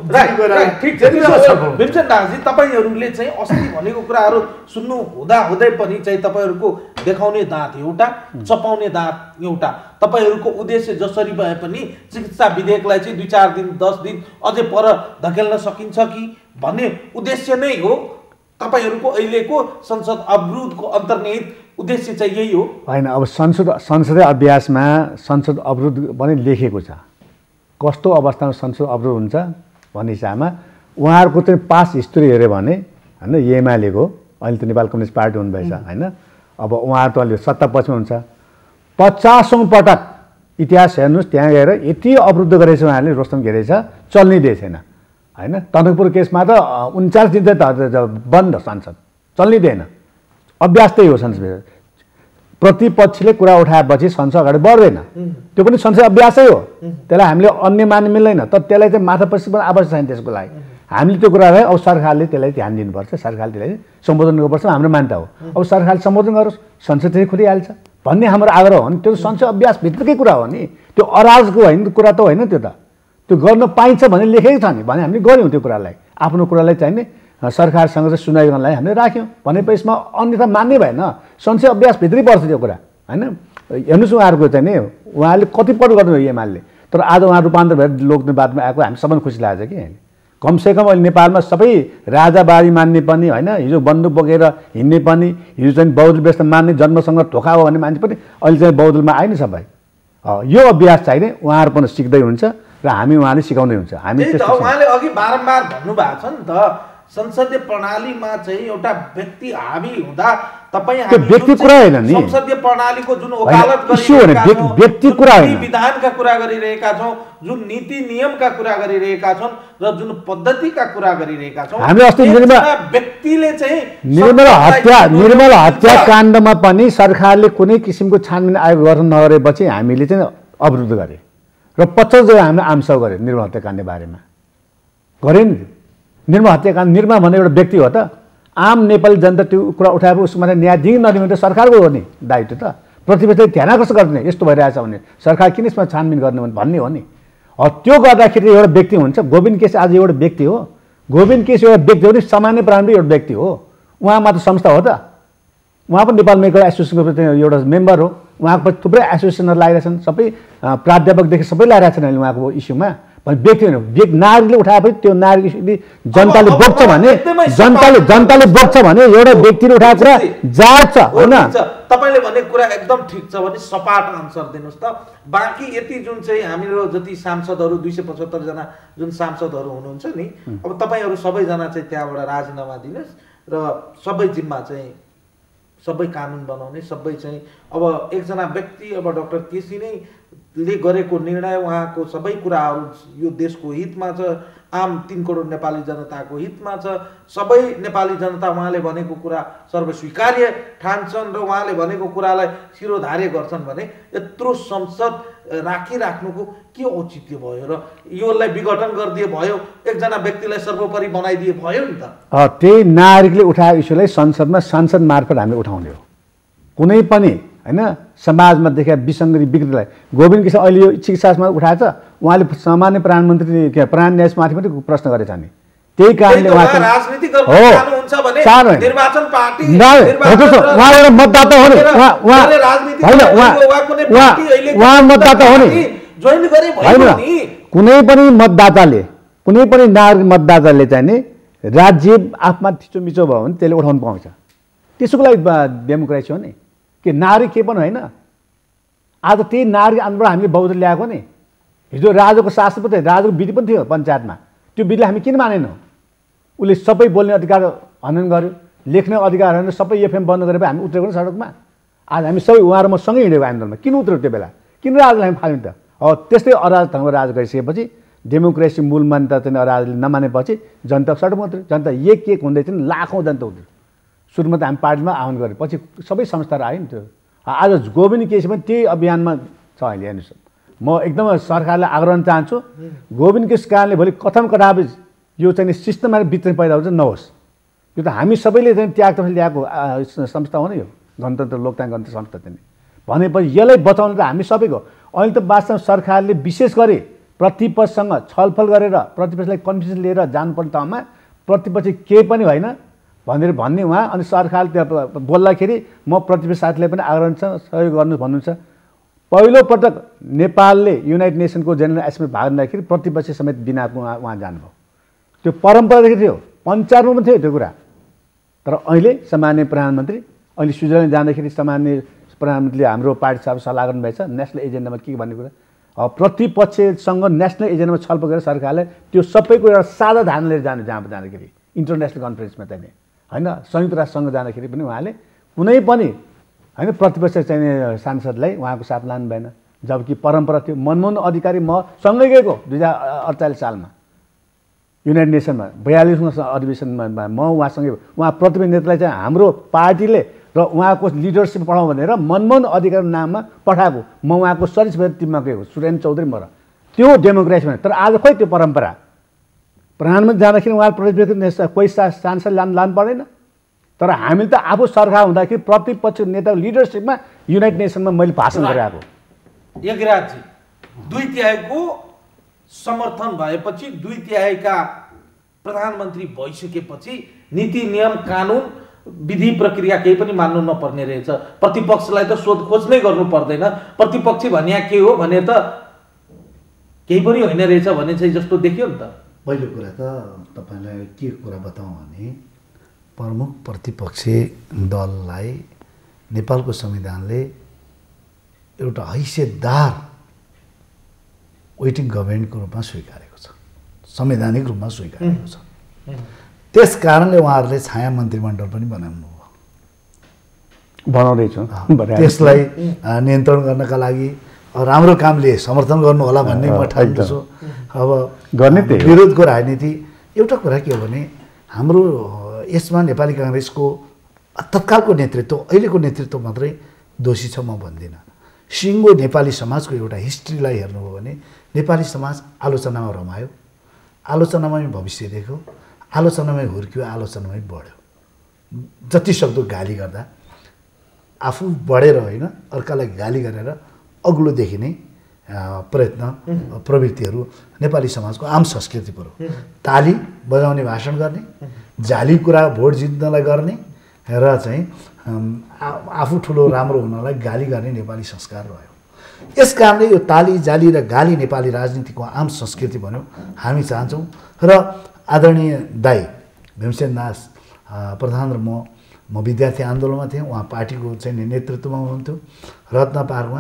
भीमसेन दासजी, तपाईँहरूले चाहिँ अस्ति भनेको कुराहरू सुन्नु हुँदै पनि चाहिँ तपाईँहरूको देखाउने दाँत एउटा, चपाउने दाँत एउटा। तपाईँहरूको उद्देश्य जसरी भए पनि चिकित्सा विधेयकलाई चाहिँ 2-4 दिन 10 दिन अझै पर धकेल्न सकिन्छ कि भन्ने उद्देश्य नै हो। तपाईँहरूको अहिलेको संसद अवरोधको अन्तर्निहित उद्देश्य चाहिँ यही हो होइन? अब संसदीय अभ्यासमा संसद अवरोध पनि लेखेको छ। कस्तो अवस्थामा संसद अवरोध हुन्छ भन्ने हिसाबमा उहाँहरूको चाहिँ पास हिस्ट्री हेऱ्यो भने होइन, एमालेको अहिले त नेपाल कम्युनिस्ट पार्टी हुनुभएछ होइन, अब उहाँहरू त अहिले सत्तापक्षमा हुन्छ। 50औं पटक इतिहास हेर्नुहोस्, त्यहाँ गएर यति अवरुद्ध गरेछ उहाँहरूले, रोस्तम घेरेछ, चल्नै दिएको छैन होइन। टनकपुर केसमा त 49 दिन त बन्द संसद, चल्नै दिएन। अभ्यास त्यही हो संसद, प्रतिपक्षले कुरा उठाएपछि संसद अगाडि बढ्दैन। त्यो पनि संसद अभ्यासै हो, त्यसलाई हामीले अन्य मान्नु मिल्दैन। तर त्यसलाई चाहिँ माथापछि पनि आवश्यक छैन त्यसको लागि। हामीले त्यो कुरालाई अब सरकारले त्यसलाई ध्यान दिनुपर्छ, सरकारले त्यसलाई सम्बोधन गर्नुपर्छ, हाम्रो मान्यता हो। अब सरकारले सम्बोधन गरोस्, संसद चाहिँ खुलिहाल्छ भन्ने हाम्रो आग्रह हो नि। त्यो संसद अभ्यासभित्रकै कुरा हो नि, त्यो अराजको होइन कुरा त होइन। त्यो त त्यो गर्न पाइन्छ भने लेखेकै छ नि, भने हामीले गऱ्यौँ त्यो कुरालाई। आफ्नो कुरालाई चाहिँ नि सरकारसँग चाहिँ सुनाइ गर्नलाई हामीले राख्यौँ भनेपछि यसमा अन्यथा मान्ने भएन। संसद अभ्यासभित्रै पर्छ त्यो कुरा होइन। हेर्नुहोस् उहाँहरूको चाहिँ नि उहाँले कतिपल्ट गर्नुभयो एमाले, तर आज उहाँ रूपान्तर भएर लोकनिवादमा आएको हामी सबैलाई खुसी लागेको छ कि अहिले। कमसेकम अहिले नेपालमा सबै राजाबारी मान्ने पनि होइन, हिजो बन्दुक बोकेर हिँड्ने पनि, हिजो चाहिँ बौद्ध व्यवस्था मान्ने, जन्मसँग धोका हो भन्ने मान्छे पनि अहिले चाहिँ बौद्धमा आयो नि सबै। यो अभ्यास चाहिँ नि उहाँहरू पनि सिक्दै हुन्छ र हामी उहाँले सिकाउँदै हुन्छ। हामी उहाँले अघि बारम्बार भन्नुभएको छ नि त, संसदीय प्रणालीमा चाहिँ एउटा व्यक्ति हावी हुँदा तपाईँ व्यक्ति कुरा होइन नि, संसदीय प्रणालीको जुन वकालत व्यक्ति कुरा होइन, विधानका कुरा गरिरहेका छौँ, जुन नीति नियमका कुरा गरिरहेका छौँ र जुन पद्धतिका कुरा गरिरहेका छौँ। हामीले अस्ति व्यक्तिले चाहिँ निर्मल हत्या काण्डमा पनि सरकारले कुनै किसिमको छानबिन आयोग गठन नगरेपछि हामीले चाहिँ अवरुद्ध गरे र 50 जग्गा हामीले आमसाउ गऱ्यो निर्मल हत्याकाण्डको बारेमा गरे नि। निर्मल हत्याकाण्ड, निर्मल भन्ने एउटा व्यक्ति हो त, आम नेपाली जनता त्यो कुरा उठाएर उसमा न्याय दिनु नदिनु त सरकारको हो नि दायित्व त। प्रतिपक्षले ध्यान आकर्षण गर्ने यस्तो भइरहेछ भने सरकार किन यसमा छानबिन गर्ने भन्ने हो नि। त्यो गर्दाखेरि एउटा व्यक्ति हुन्छ। गोविन्द केसी आज एउटा व्यक्ति हो, गोविन्द केसी एउटा व्यक्ति हो नि, सामान्य प्राणी एउटा व्यक्ति हो। उहाँ मात्र संस्था हो त, उहाँ पनि नेपाल मेडिकल एसोसिएसनको एउटा मेम्बर हो। उहाँको थुप्रै एसोसिएसनहरू लागिरहेछन्, सबै प्राध्यापकदेखि सबै लागिरहेछन् अहिले उहाँको इस्युमा। भने व्यक्ति होइन, नागरिकले उठाएपछि त्यो नागरिक जनताले बोक्छ भने जनताले बोक्छ भने एउटा व्यक्तिले उठाएको कुरा जायज छ होइन। तपाईँले भनेको कुरा एकदम ठिक छ भने सपाट आन्सर दिनुहोस् त। बाँकी यति जुन चाहिँ हामीहरू जति सांसदहरू 275 जना जुन सांसदहरू हुनुहुन्छ नि, अब तपाईँहरू सबैजना चाहिँ त्यहाँबाट राजीनामा दिनुहोस् र सबै जिम्मा चाहिँ सबै कानुन बनाउने सबै चाहिँ अब एकजना व्यक्ति अब डाक्टर केसी नै ले गरेको निर्णय उहाँको सबै कुराहरू यो देशको हितमा छ, आम 3 करोड नेपाली जनताको हितमा छ। सबै नेपाली जनता उहाँले भनेको कुरा सर्वस्वीकार्य ठान्छन् र उहाँले भनेको कुरालाई शिरोधार्य गर्छन् भने यत्रो संसद राखिराख्नुको के औचित्य भयो र योलाई विघटन गरिदिए भयो, एकजना व्यक्तिलाई सर्वोपरि बनाइदिए भयो नि त। त्यही नागरिकले उठाएको इस्युलाई संसदमा सांसद मार्फत हामीले उठाउने हो। कुनै पनि होइन समाजमा देखेका विसङ्गति विकृतिलाई गोविन्द किशन अहिले यो चिकित्सामा उठाएछ, उहाँले सामान्य प्रधानमन्त्री प्राण न्यासमाथि पनि प्रश्न गरेछ नि। त्यही कारणले उहाँको राजनीति गर्न चाहनुहुन्छ भने निर्वाचन पार्टी उहाँ एउटा मतदाता हो नि, उहाँ मतदाता हो नि। कुनै पनि मतदाताले कुनै पनि नागरिक मतदाताले चाहिँ नि राज्य आफूमा थिचोमिचो भयो भने त्यसले उठाउनु पाउँछ। त्यसको लागि डेमोक्रेसी हो नि, के नागरिक के पनि होइन। आज त्यही नागरिक आन्दोलन हामीले बौद्ध ल्याएको नि। हिजो राजाको शासन पो थियो, राजाको विधि पनि थियो पञ्चायतमा, त्यो विधिलाई हामी किन मानेनौँ? उसले सबै बोल्ने अधिकार हनन गर्यो, लेख्ने अधिकार हनन, सबै एफएम बन्द गरेर हामी उत्रेको नि सडकमा। आज हामी सबै उहाँहरू म सँगै हिँडेको आन्दोलनमा, किन उत्रेको त्यो बेला? किन राजालाई हामी फाल्यौँ त? अब त्यस्तै अराजक ठाउँमा राज गरिसकेपछि डेमोक्रेसी मूल मान्यता चाहिँ राजाले नमानेपछि जनता सडकमा उत्र्यो। जनता एक हुँदै चाहिँ लाखौँ जनता उत्र्यो। सुरुमा त हामी पार्टीमा आह्वान गऱ्यौँ, पछि सबै संस्थाहरू आयो नि त्यो। आज गोविन्द केसी पनि त्यही अभियानमा छ अहिले। हेर्नुहोस्, म एकदमै सरकारलाई आग्रह चाहन्छु, गोविन्द केसी कारणले भोलि कथम कदापि यो चाहिँ सिस्टममा वितरण पैदा हुन्छ नहोस्। यो त हामी सबैले चाहिँ त्याग ल्याएको संस्था हो नि, यो गणतन्त्र लोकतान्त्रिक गणतन्त्र संस्था चाहिँ भनेपछि यसलाई बचाउनु त हामी सबैको। अहिले त वास्तवमा सरकारले विशेष गरी प्रतिपक्षसँग छलफल गरेर प्रतिपक्षलाई कन्फ्युजन लिएर जानुपर्ने ठाउँमा प्रतिपक्ष केही पनि होइन भनेर भन्ने उहाँ। अनि सरकारले त्यहाँ बोल्दाखेरि म प्रतिपक्ष साथीलाई पनि आग्रह छ सहयोग गर्नु भन्नुहुन्छ। पहिलोपटक नेपालले युनाइटेड नेसनको जेनरल एसेम्बली भाग लिँदाखेरि प्रतिपक्ष समेत बिनाको उहाँ जानुभयो। त्यो परम्परादेखि थियो, 95 मा थियो त्यो कुरा। तर अहिले सामान्य प्रधानमन्त्री अहिले स्विजरल्यान्ड जाँदाखेरि सामान्य प्रधानमन्त्रीले हाम्रो पार्टी साहब सल्लाह गर्नुभएछ नेसनल एजेन्डामा के भन्ने कुरा। प्रतिपक्षसँग नेसनल एजेन्डामा छलफल गरेर सरकारले त्यो सबैको एउटा सादा धारणा लिएर जाँदाखेरि इन्टरनेसनल कन्फरेन्समा चाहिँ होइन, संयुक्त राष्ट्रसँग जाँदाखेरि पनि उहाँले कुनै पनि होइन प्रतिपक्ष चाहिँ सांसदलाई उहाँको साथ लानु भएन। जबकि परम्परा थियो। मनमोहन अधिकारी म सँगै गएको 2048 सालमा युनाइटेड नेसनमा 42औं अधिवेशनमा म उहाँसँगै। उहाँ प्रतिपक्ष नेतालाई चाहिँ हाम्रो पार्टीले र उहाँको लिडरसिप पठाउँ भनेर मनमोहन अधिकारीको नाममा पठाएको। म उहाँको सदस्य भएर टिममा गएको, सुरेन्द्र चौधरी म। त्यो डेमोक्रेसी भने। तर आज खोइ त्यो परम्परा। प्रधानमन्त्री जाँदाखेरि उहाँ प्रतिपक्ष कोही सांसद लानु पर्दैन। तर हामीले त आफू सरकार हुँदाखेरि प्रतिपक्ष नेता लिडरसिपमा युनाइटेड नेसनमा मैले भाषण गरेको। यज्ञराजजी 2/3 समर्थन भएपछि 2/3 प्रधानमन्त्री भइसकेपछि नीति नियम कानुन विधि प्रक्रिया केही पनि मान्नु नपर्ने रहेछ। प्रतिपक्षलाई त सोधखोज नै गर्नु पर्दैन। प्रतिपक्ष भन्या के हो भने त केही पनि होइन रहेछ भने चाहिँ जस्तो देखियो नि त। पहिलो कुरा त तपाईँलाई के कुरा बताउँ भने प्रमुख प्रतिपक्षी दललाई नेपालको संविधानले एउटा हैसियतदार वेटिङ गभर्नमेन्टको रूपमा स्वीकारेको छ, संवैधानिक रूपमा स्वीकारेको छ। त्यस कारणले उहाँहरूले छाया मन्त्रीमण्डल पनि बनाउनु भयो, बनाउँदैछ। त्यसलाई नियन्त्रण गर्नका लागि राम्रो कामले समर्थन गर्नु होला भन्ने म ठान्छु। अब गर्ने विरोधको राजनीति एउटा कुरा के हो भने हाम्रो यसमा नेपाली काङ्ग्रेसको तत्कालको नेतृत्व अहिलेको नेतृत्व मात्रै दोषी छ म भन्दिनँ। सिङ्गो नेपाली समाजको एउटा हिस्ट्रीलाई हेर्नुभयो भने नेपाली समाज आलोचनामा रमायो, आलोचनामै भविष्य देख्यो, आलोचनामै हुर्क्यो, आलोचनामै बढ्यो। जति सक्दो गाली गर्दा आफू बढेर होइन अर्कालाई गाली गरेर अग्लो देखिने प्रयत्न प्रवृत्तिहरू नेपाली समाजको आम संस्कृति पर हो। ताली बजाउने, भाषण गर्ने, जाली कुरा भोट जित्नलाई गर्ने र चाहिँ आफू ठुलो राम्रो हुनलाई गाली गर्ने नेपाली संस्कार रह्यो। यस कारणले यो ताली जाली र गाली नेपाली राजनीतिको आम संस्कृति भन्यो हामी चाहन्छौँ। र आदरणीय दाइ भीमसेन दास प्रधान र म विद्यार्थी आन्दोलनमा थिएँ, उहाँ पार्टीको चाहिँ नेतृत्वमा हुनुहुन्थ्यो। रत्न पार्कमा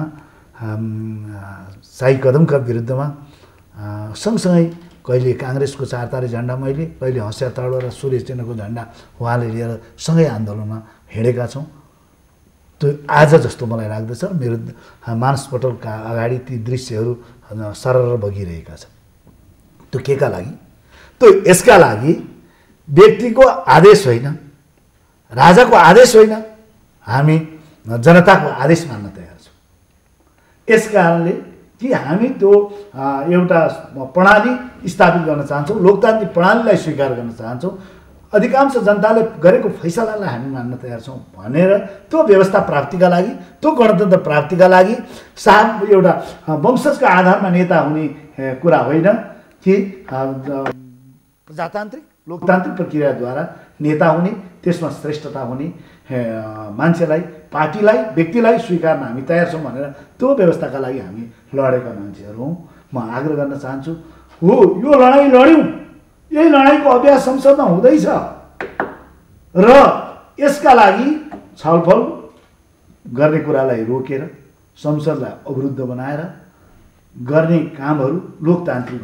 शाही कदमका विरुद्धमा सँगसँगै कहिले काङ्ग्रेसको 4 तारे झन्डा मैले, कहिले हँसिया तडवा र सूर्य चिन्हको झन्डा उहाँले लिएर सँगै आन्दोलनमा हिँडेका छौँ। त्यो आज जस्तो मलाई लाग्दछ। मेरो मानसपटलका अगाडि ती दृश्यहरू सरर बगिरहेका छन्। त्यो केका लागि? त्यो यसका लागि व्यक्तिको आदेश होइन, राजाको आदेश होइन, हामी जनताको आदेश मान्न तयार छौँ। यस कारणले कि हामी त्यो एउटा प्रणाली स्थापित गर्न चाहन्छौँ, लोकतान्त्रिक प्रणालीलाई स्वीकार गर्न चाहन्छौँ, अधिकांश जनताले गरेको फैसलालाई हामी मान्न तयार छौँ भनेर त्यो व्यवस्था प्राप्तिका लागि, त्यो गणतन्त्र प्राप्तिका लागि एउटा वंशजका आधारमा नेता हुने कुरा होइन कि प्रजातान्त्रिक लोकतान्त्रिक प्रक्रियाद्वारा नेता हुने, त्यसमा श्रेष्ठता हुने मान्छेलाई, पार्टीलाई, व्यक्तिलाई स्वीकार्न हामी तयार छौँ भनेर त्यो व्यवस्थाका लागि हामी लडेका मान्छेहरू हौँ। म आग्रह गर्न चाहन्छु, हो यो लडाइँ लड्यौँ, यही लडाइँको अभ्यास संसदमा हुँदैछ र यसका लागि छलफल गर्ने कुरालाई रोकेर संसदलाई अवरुद्ध बनाएर गर्ने कामहरू लोकतान्त्रिक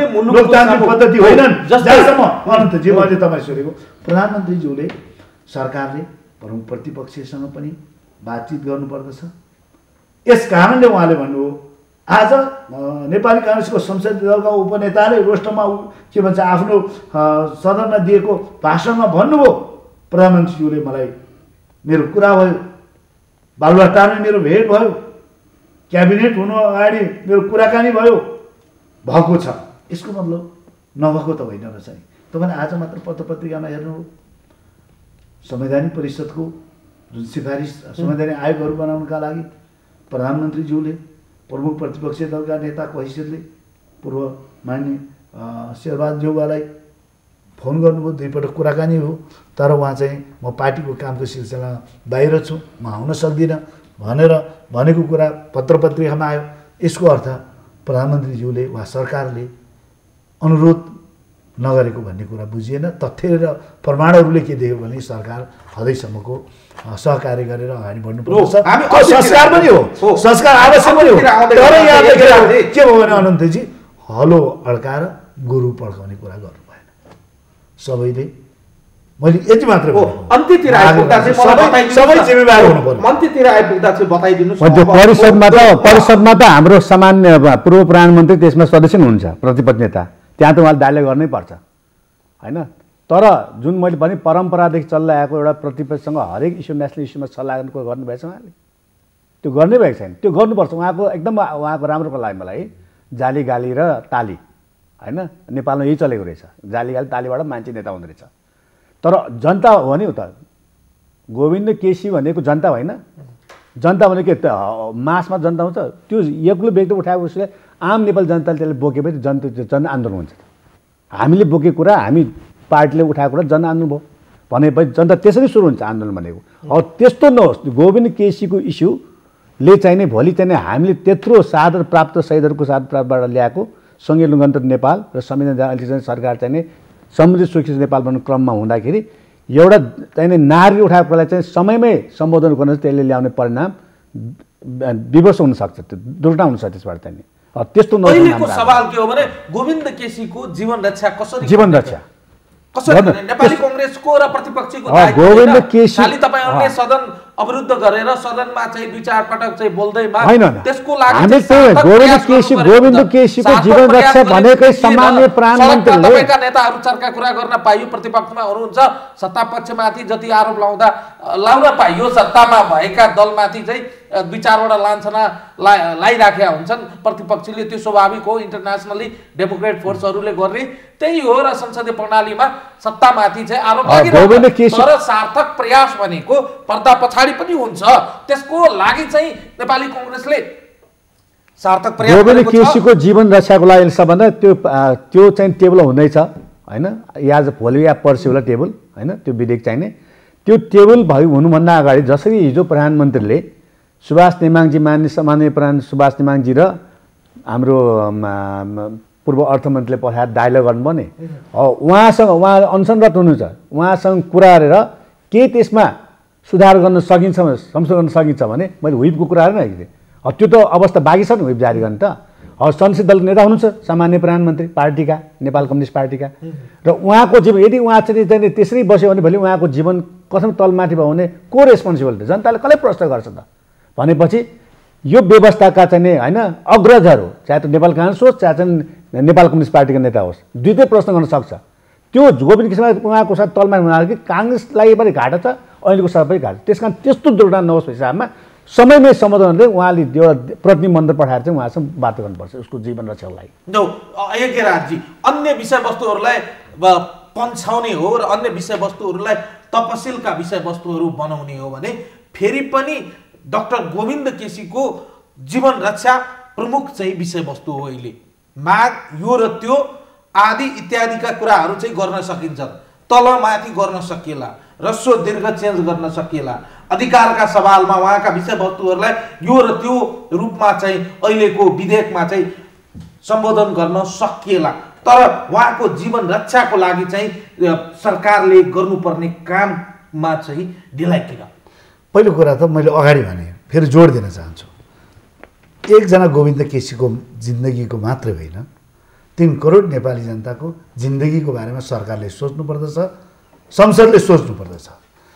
पद्धति होइनन्। जससम्म अनन्तजी मैले तपाईँ सोधेको प्रधानमन्त्रीज्यूले सरकारले प्रमुख प्रतिपक्षसँग पनि बातचित गर्नुपर्दछ। यस कारणले उहाँले भन्नुभयो, आज नेपाली काङ्ग्रेसको संसदीय दलका उपनेताले रोस्टरमा के भन्छ आफ्नो सदनमा दिएको भाषणमा भन्नुभयो, प्रधानमन्त्रीज्यूले मलाई मेरो कुरा भयो, बालुवाटारमा मेरो भेट भयो, क्याबिनेट हुनु अगाडि मेरो कुराकानी भयो, भएको छ। यसको मतलब नभएको त होइन रहेछ नि। तपाईँले आज मात्र पत्रपत्रिकामा हेर्नुभयो, संवैधानिक परिषदको जुन सिफारिस संवैधानिक आयोगहरू बनाउनका लागि प्रधानमन्त्रीज्यूले प्रमुख प्रतिपक्षी दलका नेताको हैसियतले पूर्व मान्य शेरबहादुरज्यूलाई फोन गर्नुभयो, 2 पटक कुराकानी हो, तर उहाँ चाहिँ म पार्टीको कामको सिलसिलामा बाहिर छु, म आउन सक्दिनँ भनेर भनेको कुरा पत्रपत्रिकामा आयो। यसको अर्थ प्रधानमन्त्रीज्यूले वा सरकारले अनुरोध नगरेको भन्ने कुरा बुझिएन। तथ्य र प्रमाणहरूले के देख्यो भने सरकार हदैसम्मको सहकार्य गरेर अगाडि बढ्नुपर्छ। संस्कार पनि हो, संस्कार आवश्यक पनि हो। तर यहाँ देखेर के भयो भने अनन्तजी हलो अड्काएर गोरु पड्काउने कुरा गर्नु भएन। सबैले मैले यति मात्र अन्त्यतिर आइपुग्दा चाहिँ सबै जिम्मेवार हुनु पर्यो। अन्त्यतिर आइपुग्दा चाहिँ बताइदिनु। परिषदमा त हाम्रो सामान्य पूर्व प्रधानमन्त्री त्यसमा सदस्य हुनुहुन्छ, प्रतिपक्ष नेता, त्यहाँ त उहाँले डायलग गर्नै पर्छ होइन। तर जुन मैले भने परम्परादेखि चल्दै आएको एउटा प्रतिपक्षसँग हरेक इस्यु नेसनल इस्युमा सल्लाह गर्नुभएछ उहाँले, त्यो गर्नै भएको छैन। त्यो गर्नुपर्छ। उहाँको एकदम उहाँको राम्रोको लागि मलाई जाली गाली र ताली होइन, नेपालमा यही चलेको रहेछ, जाली गाली तालीबाट मान्छे नेता हुँदो रहेछ। तर जनता हो नि, त गोविन्द केसी भनेको जनता होइन। जनता भनेको के मासमा जनता हुन्छ, त्यो एक्लो व्यक्ति उठाएको उसले आम नेपाली जनताले त्यसले बोकेपछि जन आन्दोलन हुन्छ। हामीले बोकेको कुरा, हामी पार्टीले उठाएको कुरा जन आन्दोलन भयो भनेपछि जनता त्यसरी सुरु हुन्छ आन्दोलन भनेको। अब त्यस्तो नहोस्। गोविन्द केसीको इस्युले चाहिने भोलि चाहिने हामीले त्यत्रो सादर प्राप्त शहीदहरूको सादर प्राप्तबाट ल्याएको सङ्घीय लोकतन्त्र नेपाल र संविधान अहिले चाहिँ सरकार चाहिने समृद्ध सुरक्षित नेपाल बन्ने क्रममा हुँदाखेरि एउटा चाहिने नारी उठाएको कुरालाई चाहिँ समयमै सम्बोधन गर्न त्यसले ल्याउने परिणाम विवश हुनसक्छ, त्यो दुर्घटना हुनसक्छ त्यसबाट चाहिने। त्यस्तो अहिलेको सवाल के हो भने गोविन्द केसीको जीवन रक्षा कसरी, जीवन रक्षा कसरी नेपाली कांग्रेसको र प्रतिपक्षको गोविन्द केसी खाली तपाईहरुले सदन अवरुद्ध गरेर सदनमा चाहिँ 2-4 पटक चाहिँ बोल्दैमा त्यसको लागि गोविन्द केसीको जीवन रक्षा भनेकै सामान्य प्रधानमन्त्रीले तपाईका नेताहरु चर्का कुरा गर्न पाइयो, प्रतिपक्षमा हुनुहुन्छ, सत्ता पक्षमाथि जति आरोप लाउन पाइयो, सत्तामा भएका दलमाथि चाहिँ 2-4 वटा लान्छना लाइराखेका हुन्छन् प्रतिपक्षले। त्यो स्वाभाविक हो, इन्टरनेसनली डेमोक्रेट फोर्सहरुले गर्ने त्यही हो र संसदीय प्रणालीमा सत्तामाथि चाहिँ आरोप लागिरहेको। तर सार्थक प्रयास भनेको पर्दा पछाडी पनि हुन्छ। त्यसको लागि चाहिँ नेपाली कांग्रेसले सार्थक प्रयास गोविन्द केसीको जीवन रक्षाको लागि सबभन्दा त्यो चाहिँ टेबल हुँदैछ हैन, या भोलि या पर्सि होला टेबल हैन, त्यो विधेयक चाहिने त्यो टेबल भयो हुनुभन्दा अगाडि जसरी हिजो प्रधानमन्त्रीले सुभाष नेमाङजी माननीय प्रधान सुभाष नेमाङजी र हाम्रो पूर्व अर्थमन्त्रीले पठाएर डायलग गर्नु भने उहाँ अनसनरत हुनुहुन्छ, उहाँसँग कुरा गरेर के त्यसमा सुधार गर्न सकिन्छ, संशोधन गर्न सकिन्छ भने मैले व्हिपको कुरा गरेन कि त्यो त अवस्था बाँकी छ नि व्हिप जारी गर्ने त। संसदीय दलको नेता हुनुहुन्छ सामान्य प्रधानमन्त्री पार्टीका, नेपाल कम्युनिस्ट पार्टीका, र उहाँको जीवन यदि उहाँ चाहिँ त्यसरी बस्यो भने भोलि उहाँको जीवन कसम तलमाथि भयो भने को रेस्पोन्सिबिलिटी, जनताले कसले प्रश्न गर्छ त भनेपछि यो व्यवस्थाका चाहिँ होइन अग्रजहरू, चाहे त नेपाल काङ्ग्रेस होस् चाहे चाहिँ नेपाल कम्युनिस्ट पार्टीका नेता होस्, दुईटै प्रश्न गर्न सक्छ। त्यो गोविन्द किसिमले उहाँको साथ तलमाथि हुँदा कि काङ्ग्रेसलाई पनि घाटा छ, अहिलेको सबै घाटा, त्यस कारण त्यस्तो दुर्घटना नहोस् हिसाबमा समयमै समाधानले उहाँले एउटा प्रतिनिधिमण्डल पठाएर चाहिँ उहाँसँग बात गर्नुपर्छ उसको जीवन रक्षाको लागि। यज्ञराजजी, अन्य विषयवस्तुहरूलाई पन्छाउने हो र अन्य विषयवस्तुहरूलाई तपसिलका विषयवस्तुहरू बनाउने हो भने फेरि पनि डाक्टर गोविन्द केसीको जीवन रक्षा प्रमुख चाहिँ विषयवस्तु हो। अहिले माग यो र त्यो आदि इत्यादिका कुराहरू चाहिँ गर्न सकिन्छ, तलमाथि गर्न सकिएला, ह्रस्व दीर्घ चेन्ज गर्न सकिएला, अधिकारका सवालमा उहाँका विषयवस्तुहरूलाई यो र त्यो रूपमा चाहिँ अहिलेको विधेयकमा चाहिँ सम्बोधन गर्न सकिएला, तर उहाँको जीवन रक्षाको लागि चाहिँ सरकारले गर्नुपर्ने काममा चाहिँ ढिलाइ किन? पहिलो कुरा त मैले अगाडि भने फेरि जोड दिन चाहन्छु, एकजना गोविन्द केसीको जिन्दगीको मात्रै होइन, 3 करोड नेपाली जनताको जिन्दगीको बारेमा सरकारले सोच्नुपर्दछ, संसदले सोच्नुपर्दछ।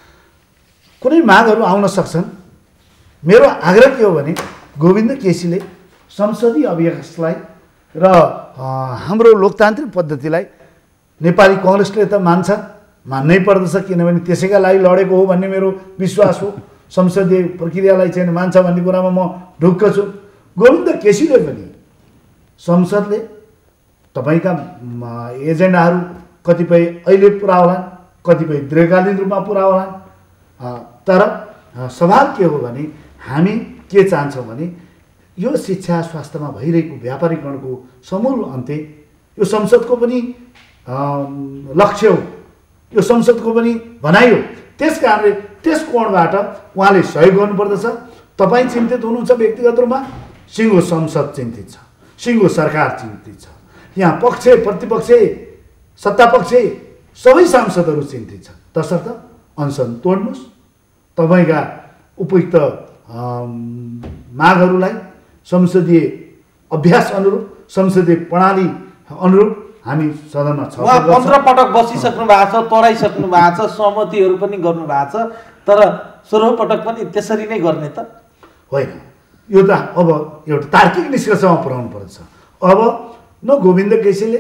कुनै मागहरू आउन सक्छन्। मेरो आग्रह के हो भने गोविन्द केसीले संसदीय अभ्यासलाई र हाम्रो लोकतान्त्रिक पद्धतिलाई नेपाली कङ्ग्रेसले त मान्नै पर्दछ, किनभने त्यसैका लागि लडेको हो भन्ने मेरो विश्वास हो। संसदीय प्रक्रियालाई चाहिँ मान्छ भन्ने कुरामा म ढुक्क छु। गोविन्द केसीले पनि संसदले तपाईँका एजेन्डाहरू कतिपय अहिले पुरा होलान्, कतिपय दीर्घकालीन रूपमा पुरा होलान्, तर सवाल के हो भने हामी के चाहन्छौँ भने यो शिक्षा स्वास्थ्यमा भइरहेको व्यापारीकरणको समूल अन्त्य यो संसदको पनि लक्ष्य हो, यो संसदको पनि भनाइ हो। त्यस कारणले त्यस कोणबाट उहाँले सहयोग गर्नुपर्दछ। तपाईँ चिन्तित हुनुहुन्छ व्यक्तिगत रूपमा, सिङ्गो संसद चिन्तित छ, सिङ्गो सरकार चिन्तित छ, यहाँ पक्ष प्रतिपक्ष सत्तापक्ष सबै सांसदहरू चिन्तित छ। तसर्थ अनसन तोड्नुहोस्, तपाईँका उपयुक्त मागहरूलाई संसदीय अभ्यास अनुरूप, संसदीय प्रणाली अनुरूप हामी सदनमा छ। 15 पटक बसिसक्नु भएको छ, तराइसक्नु भएको छ, सहमतिहरू पनि गर्नु भएको छ, तर 16औं पटक पनि त्यसरी नै गर्ने त होइन। यो त अब एउटा तार्किक निष्कर्षमा पुर्याउनु पर्छ। अब न गोविन्द केसीले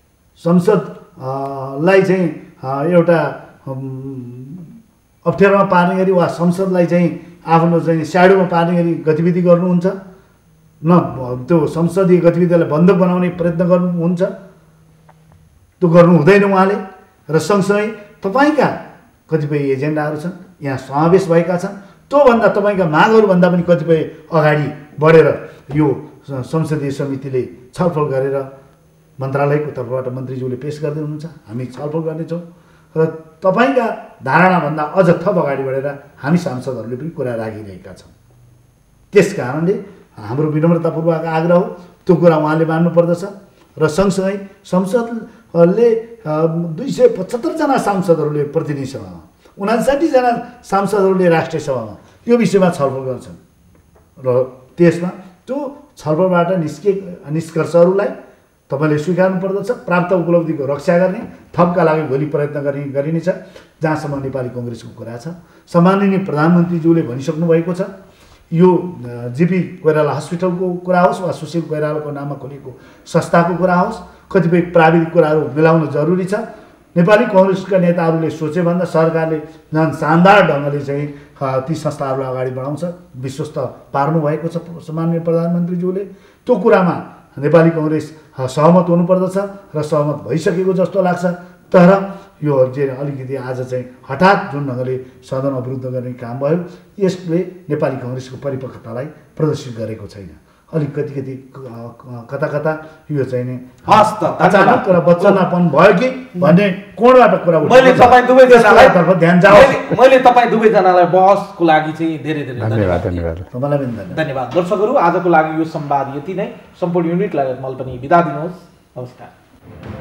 संसदलाई चाहिँ एउटा अप्ठ्यारोमा पार्ने गरी वा संसदलाई चाहिँ आफ्नो चाहिँ स्याडोमा पार्ने गरी गतिविधि गर्नुहुन्छ, न त्यो संसदीय गतिविधिलाई बन्द बनाउने प्रयत्न गर्नुहुन्छ, त्यो गर्नु हुँदैन उहाँले। र सँगसँगै तपाईँका कतिपय एजेन्डाहरू छन् यहाँ समावेश भएका छन्, त्योभन्दा तपाईँका मागहरूभन्दा पनि कतिपय अगाडि बढेर यो संसदीय समितिले छलफल गरेर मन्त्रालयको तर्फबाट मन्त्रीज्यूले पेश गर्दै हुनुहुन्छ, हामी छलफल गर्नेछौँ। र तपाईँका धारणाभन्दा अझ थप अगाडि बढेर हामी सांसदहरूले पनि कुरा राखिरहेका छौँ। त्यस कारणले हाम्रो विनम्रतापूर्वक आग्रह हो, त्यो कुरा उहाँले मान्नुपर्दछ। र सँगसँगै संसदले 275 जना सांसदहरूले प्रतिनिधि सभामा, 59 जना सांसदहरूले राष्ट्रिय सभामा यो विषयमा छलफल गर्छन् र त्यसमा त्यो छलफलबाट निष्कर्षहरूलाई तपाईँले स्वीकार्नु पर्दछ। प्राप्त उपलब्धिको रक्षा गर्ने, थपका लागि भोलि प्रयत्न गरिनेछ। जहाँसम्म नेपाली कङ्ग्रेसको कुरा छ, सम्माननीय प्रधानमन्त्रीज्यूले भनिसक्नु भएको छ, यो जीपी कोइराला हस्पिटलको कुरा होस् वा सुशील कोइरालाको नाममा खोलेको संस्थाको कुरा होस्, कतिपय प्राविधिक कुराहरू मिलाउन जरुरी छ। नेपाली कङ्ग्रेसका नेताहरूले सोचे भन्दा सरकारले झन् शानदार ढङ्गले चाहिँ ती संस्थाहरूलाई अगाडि बढाउँछ, विश्वस्त पार्नु भएको छ सम्माननीय प्रधानमन्त्रीज्यूले। त्यो कुरामा नेपाली कङ्ग्रेस सहमत हुनुपर्दछ र सहमत भइसकेको जस्तो लाग्छ। तर यो चाहिँ अलिकति आज चाहिँ हठात जुन ढङ्गले सदन अवरुद्ध गर्ने काम भयो, यसले नेपाली कङ्ग्रेसको परिपक्वतालाई प्रदर्शित गरेको छैन। अलिक कति कता कता यो चाहिँ नि हस् त, अचानक र बच्चनापन भयो कि भन्ने कोणबाट कुरा उठ्छ। मैले तपाईँ दुवैजनालाई ध्यान जाओस्। मैले तपाईँ दुवैजनालाई बहसको लागि चाहिँ धेरै धेरै धन्यवाद धन्यवाद तपाईँलाई पनि धन्यवाद। धन्यवाद। दर्शकहरू, आजको लागि यो संवाद यति नै। सम्पूर्ण युनिटलाई मैले पनि बिदा दिनुहोस्। नमस्कार।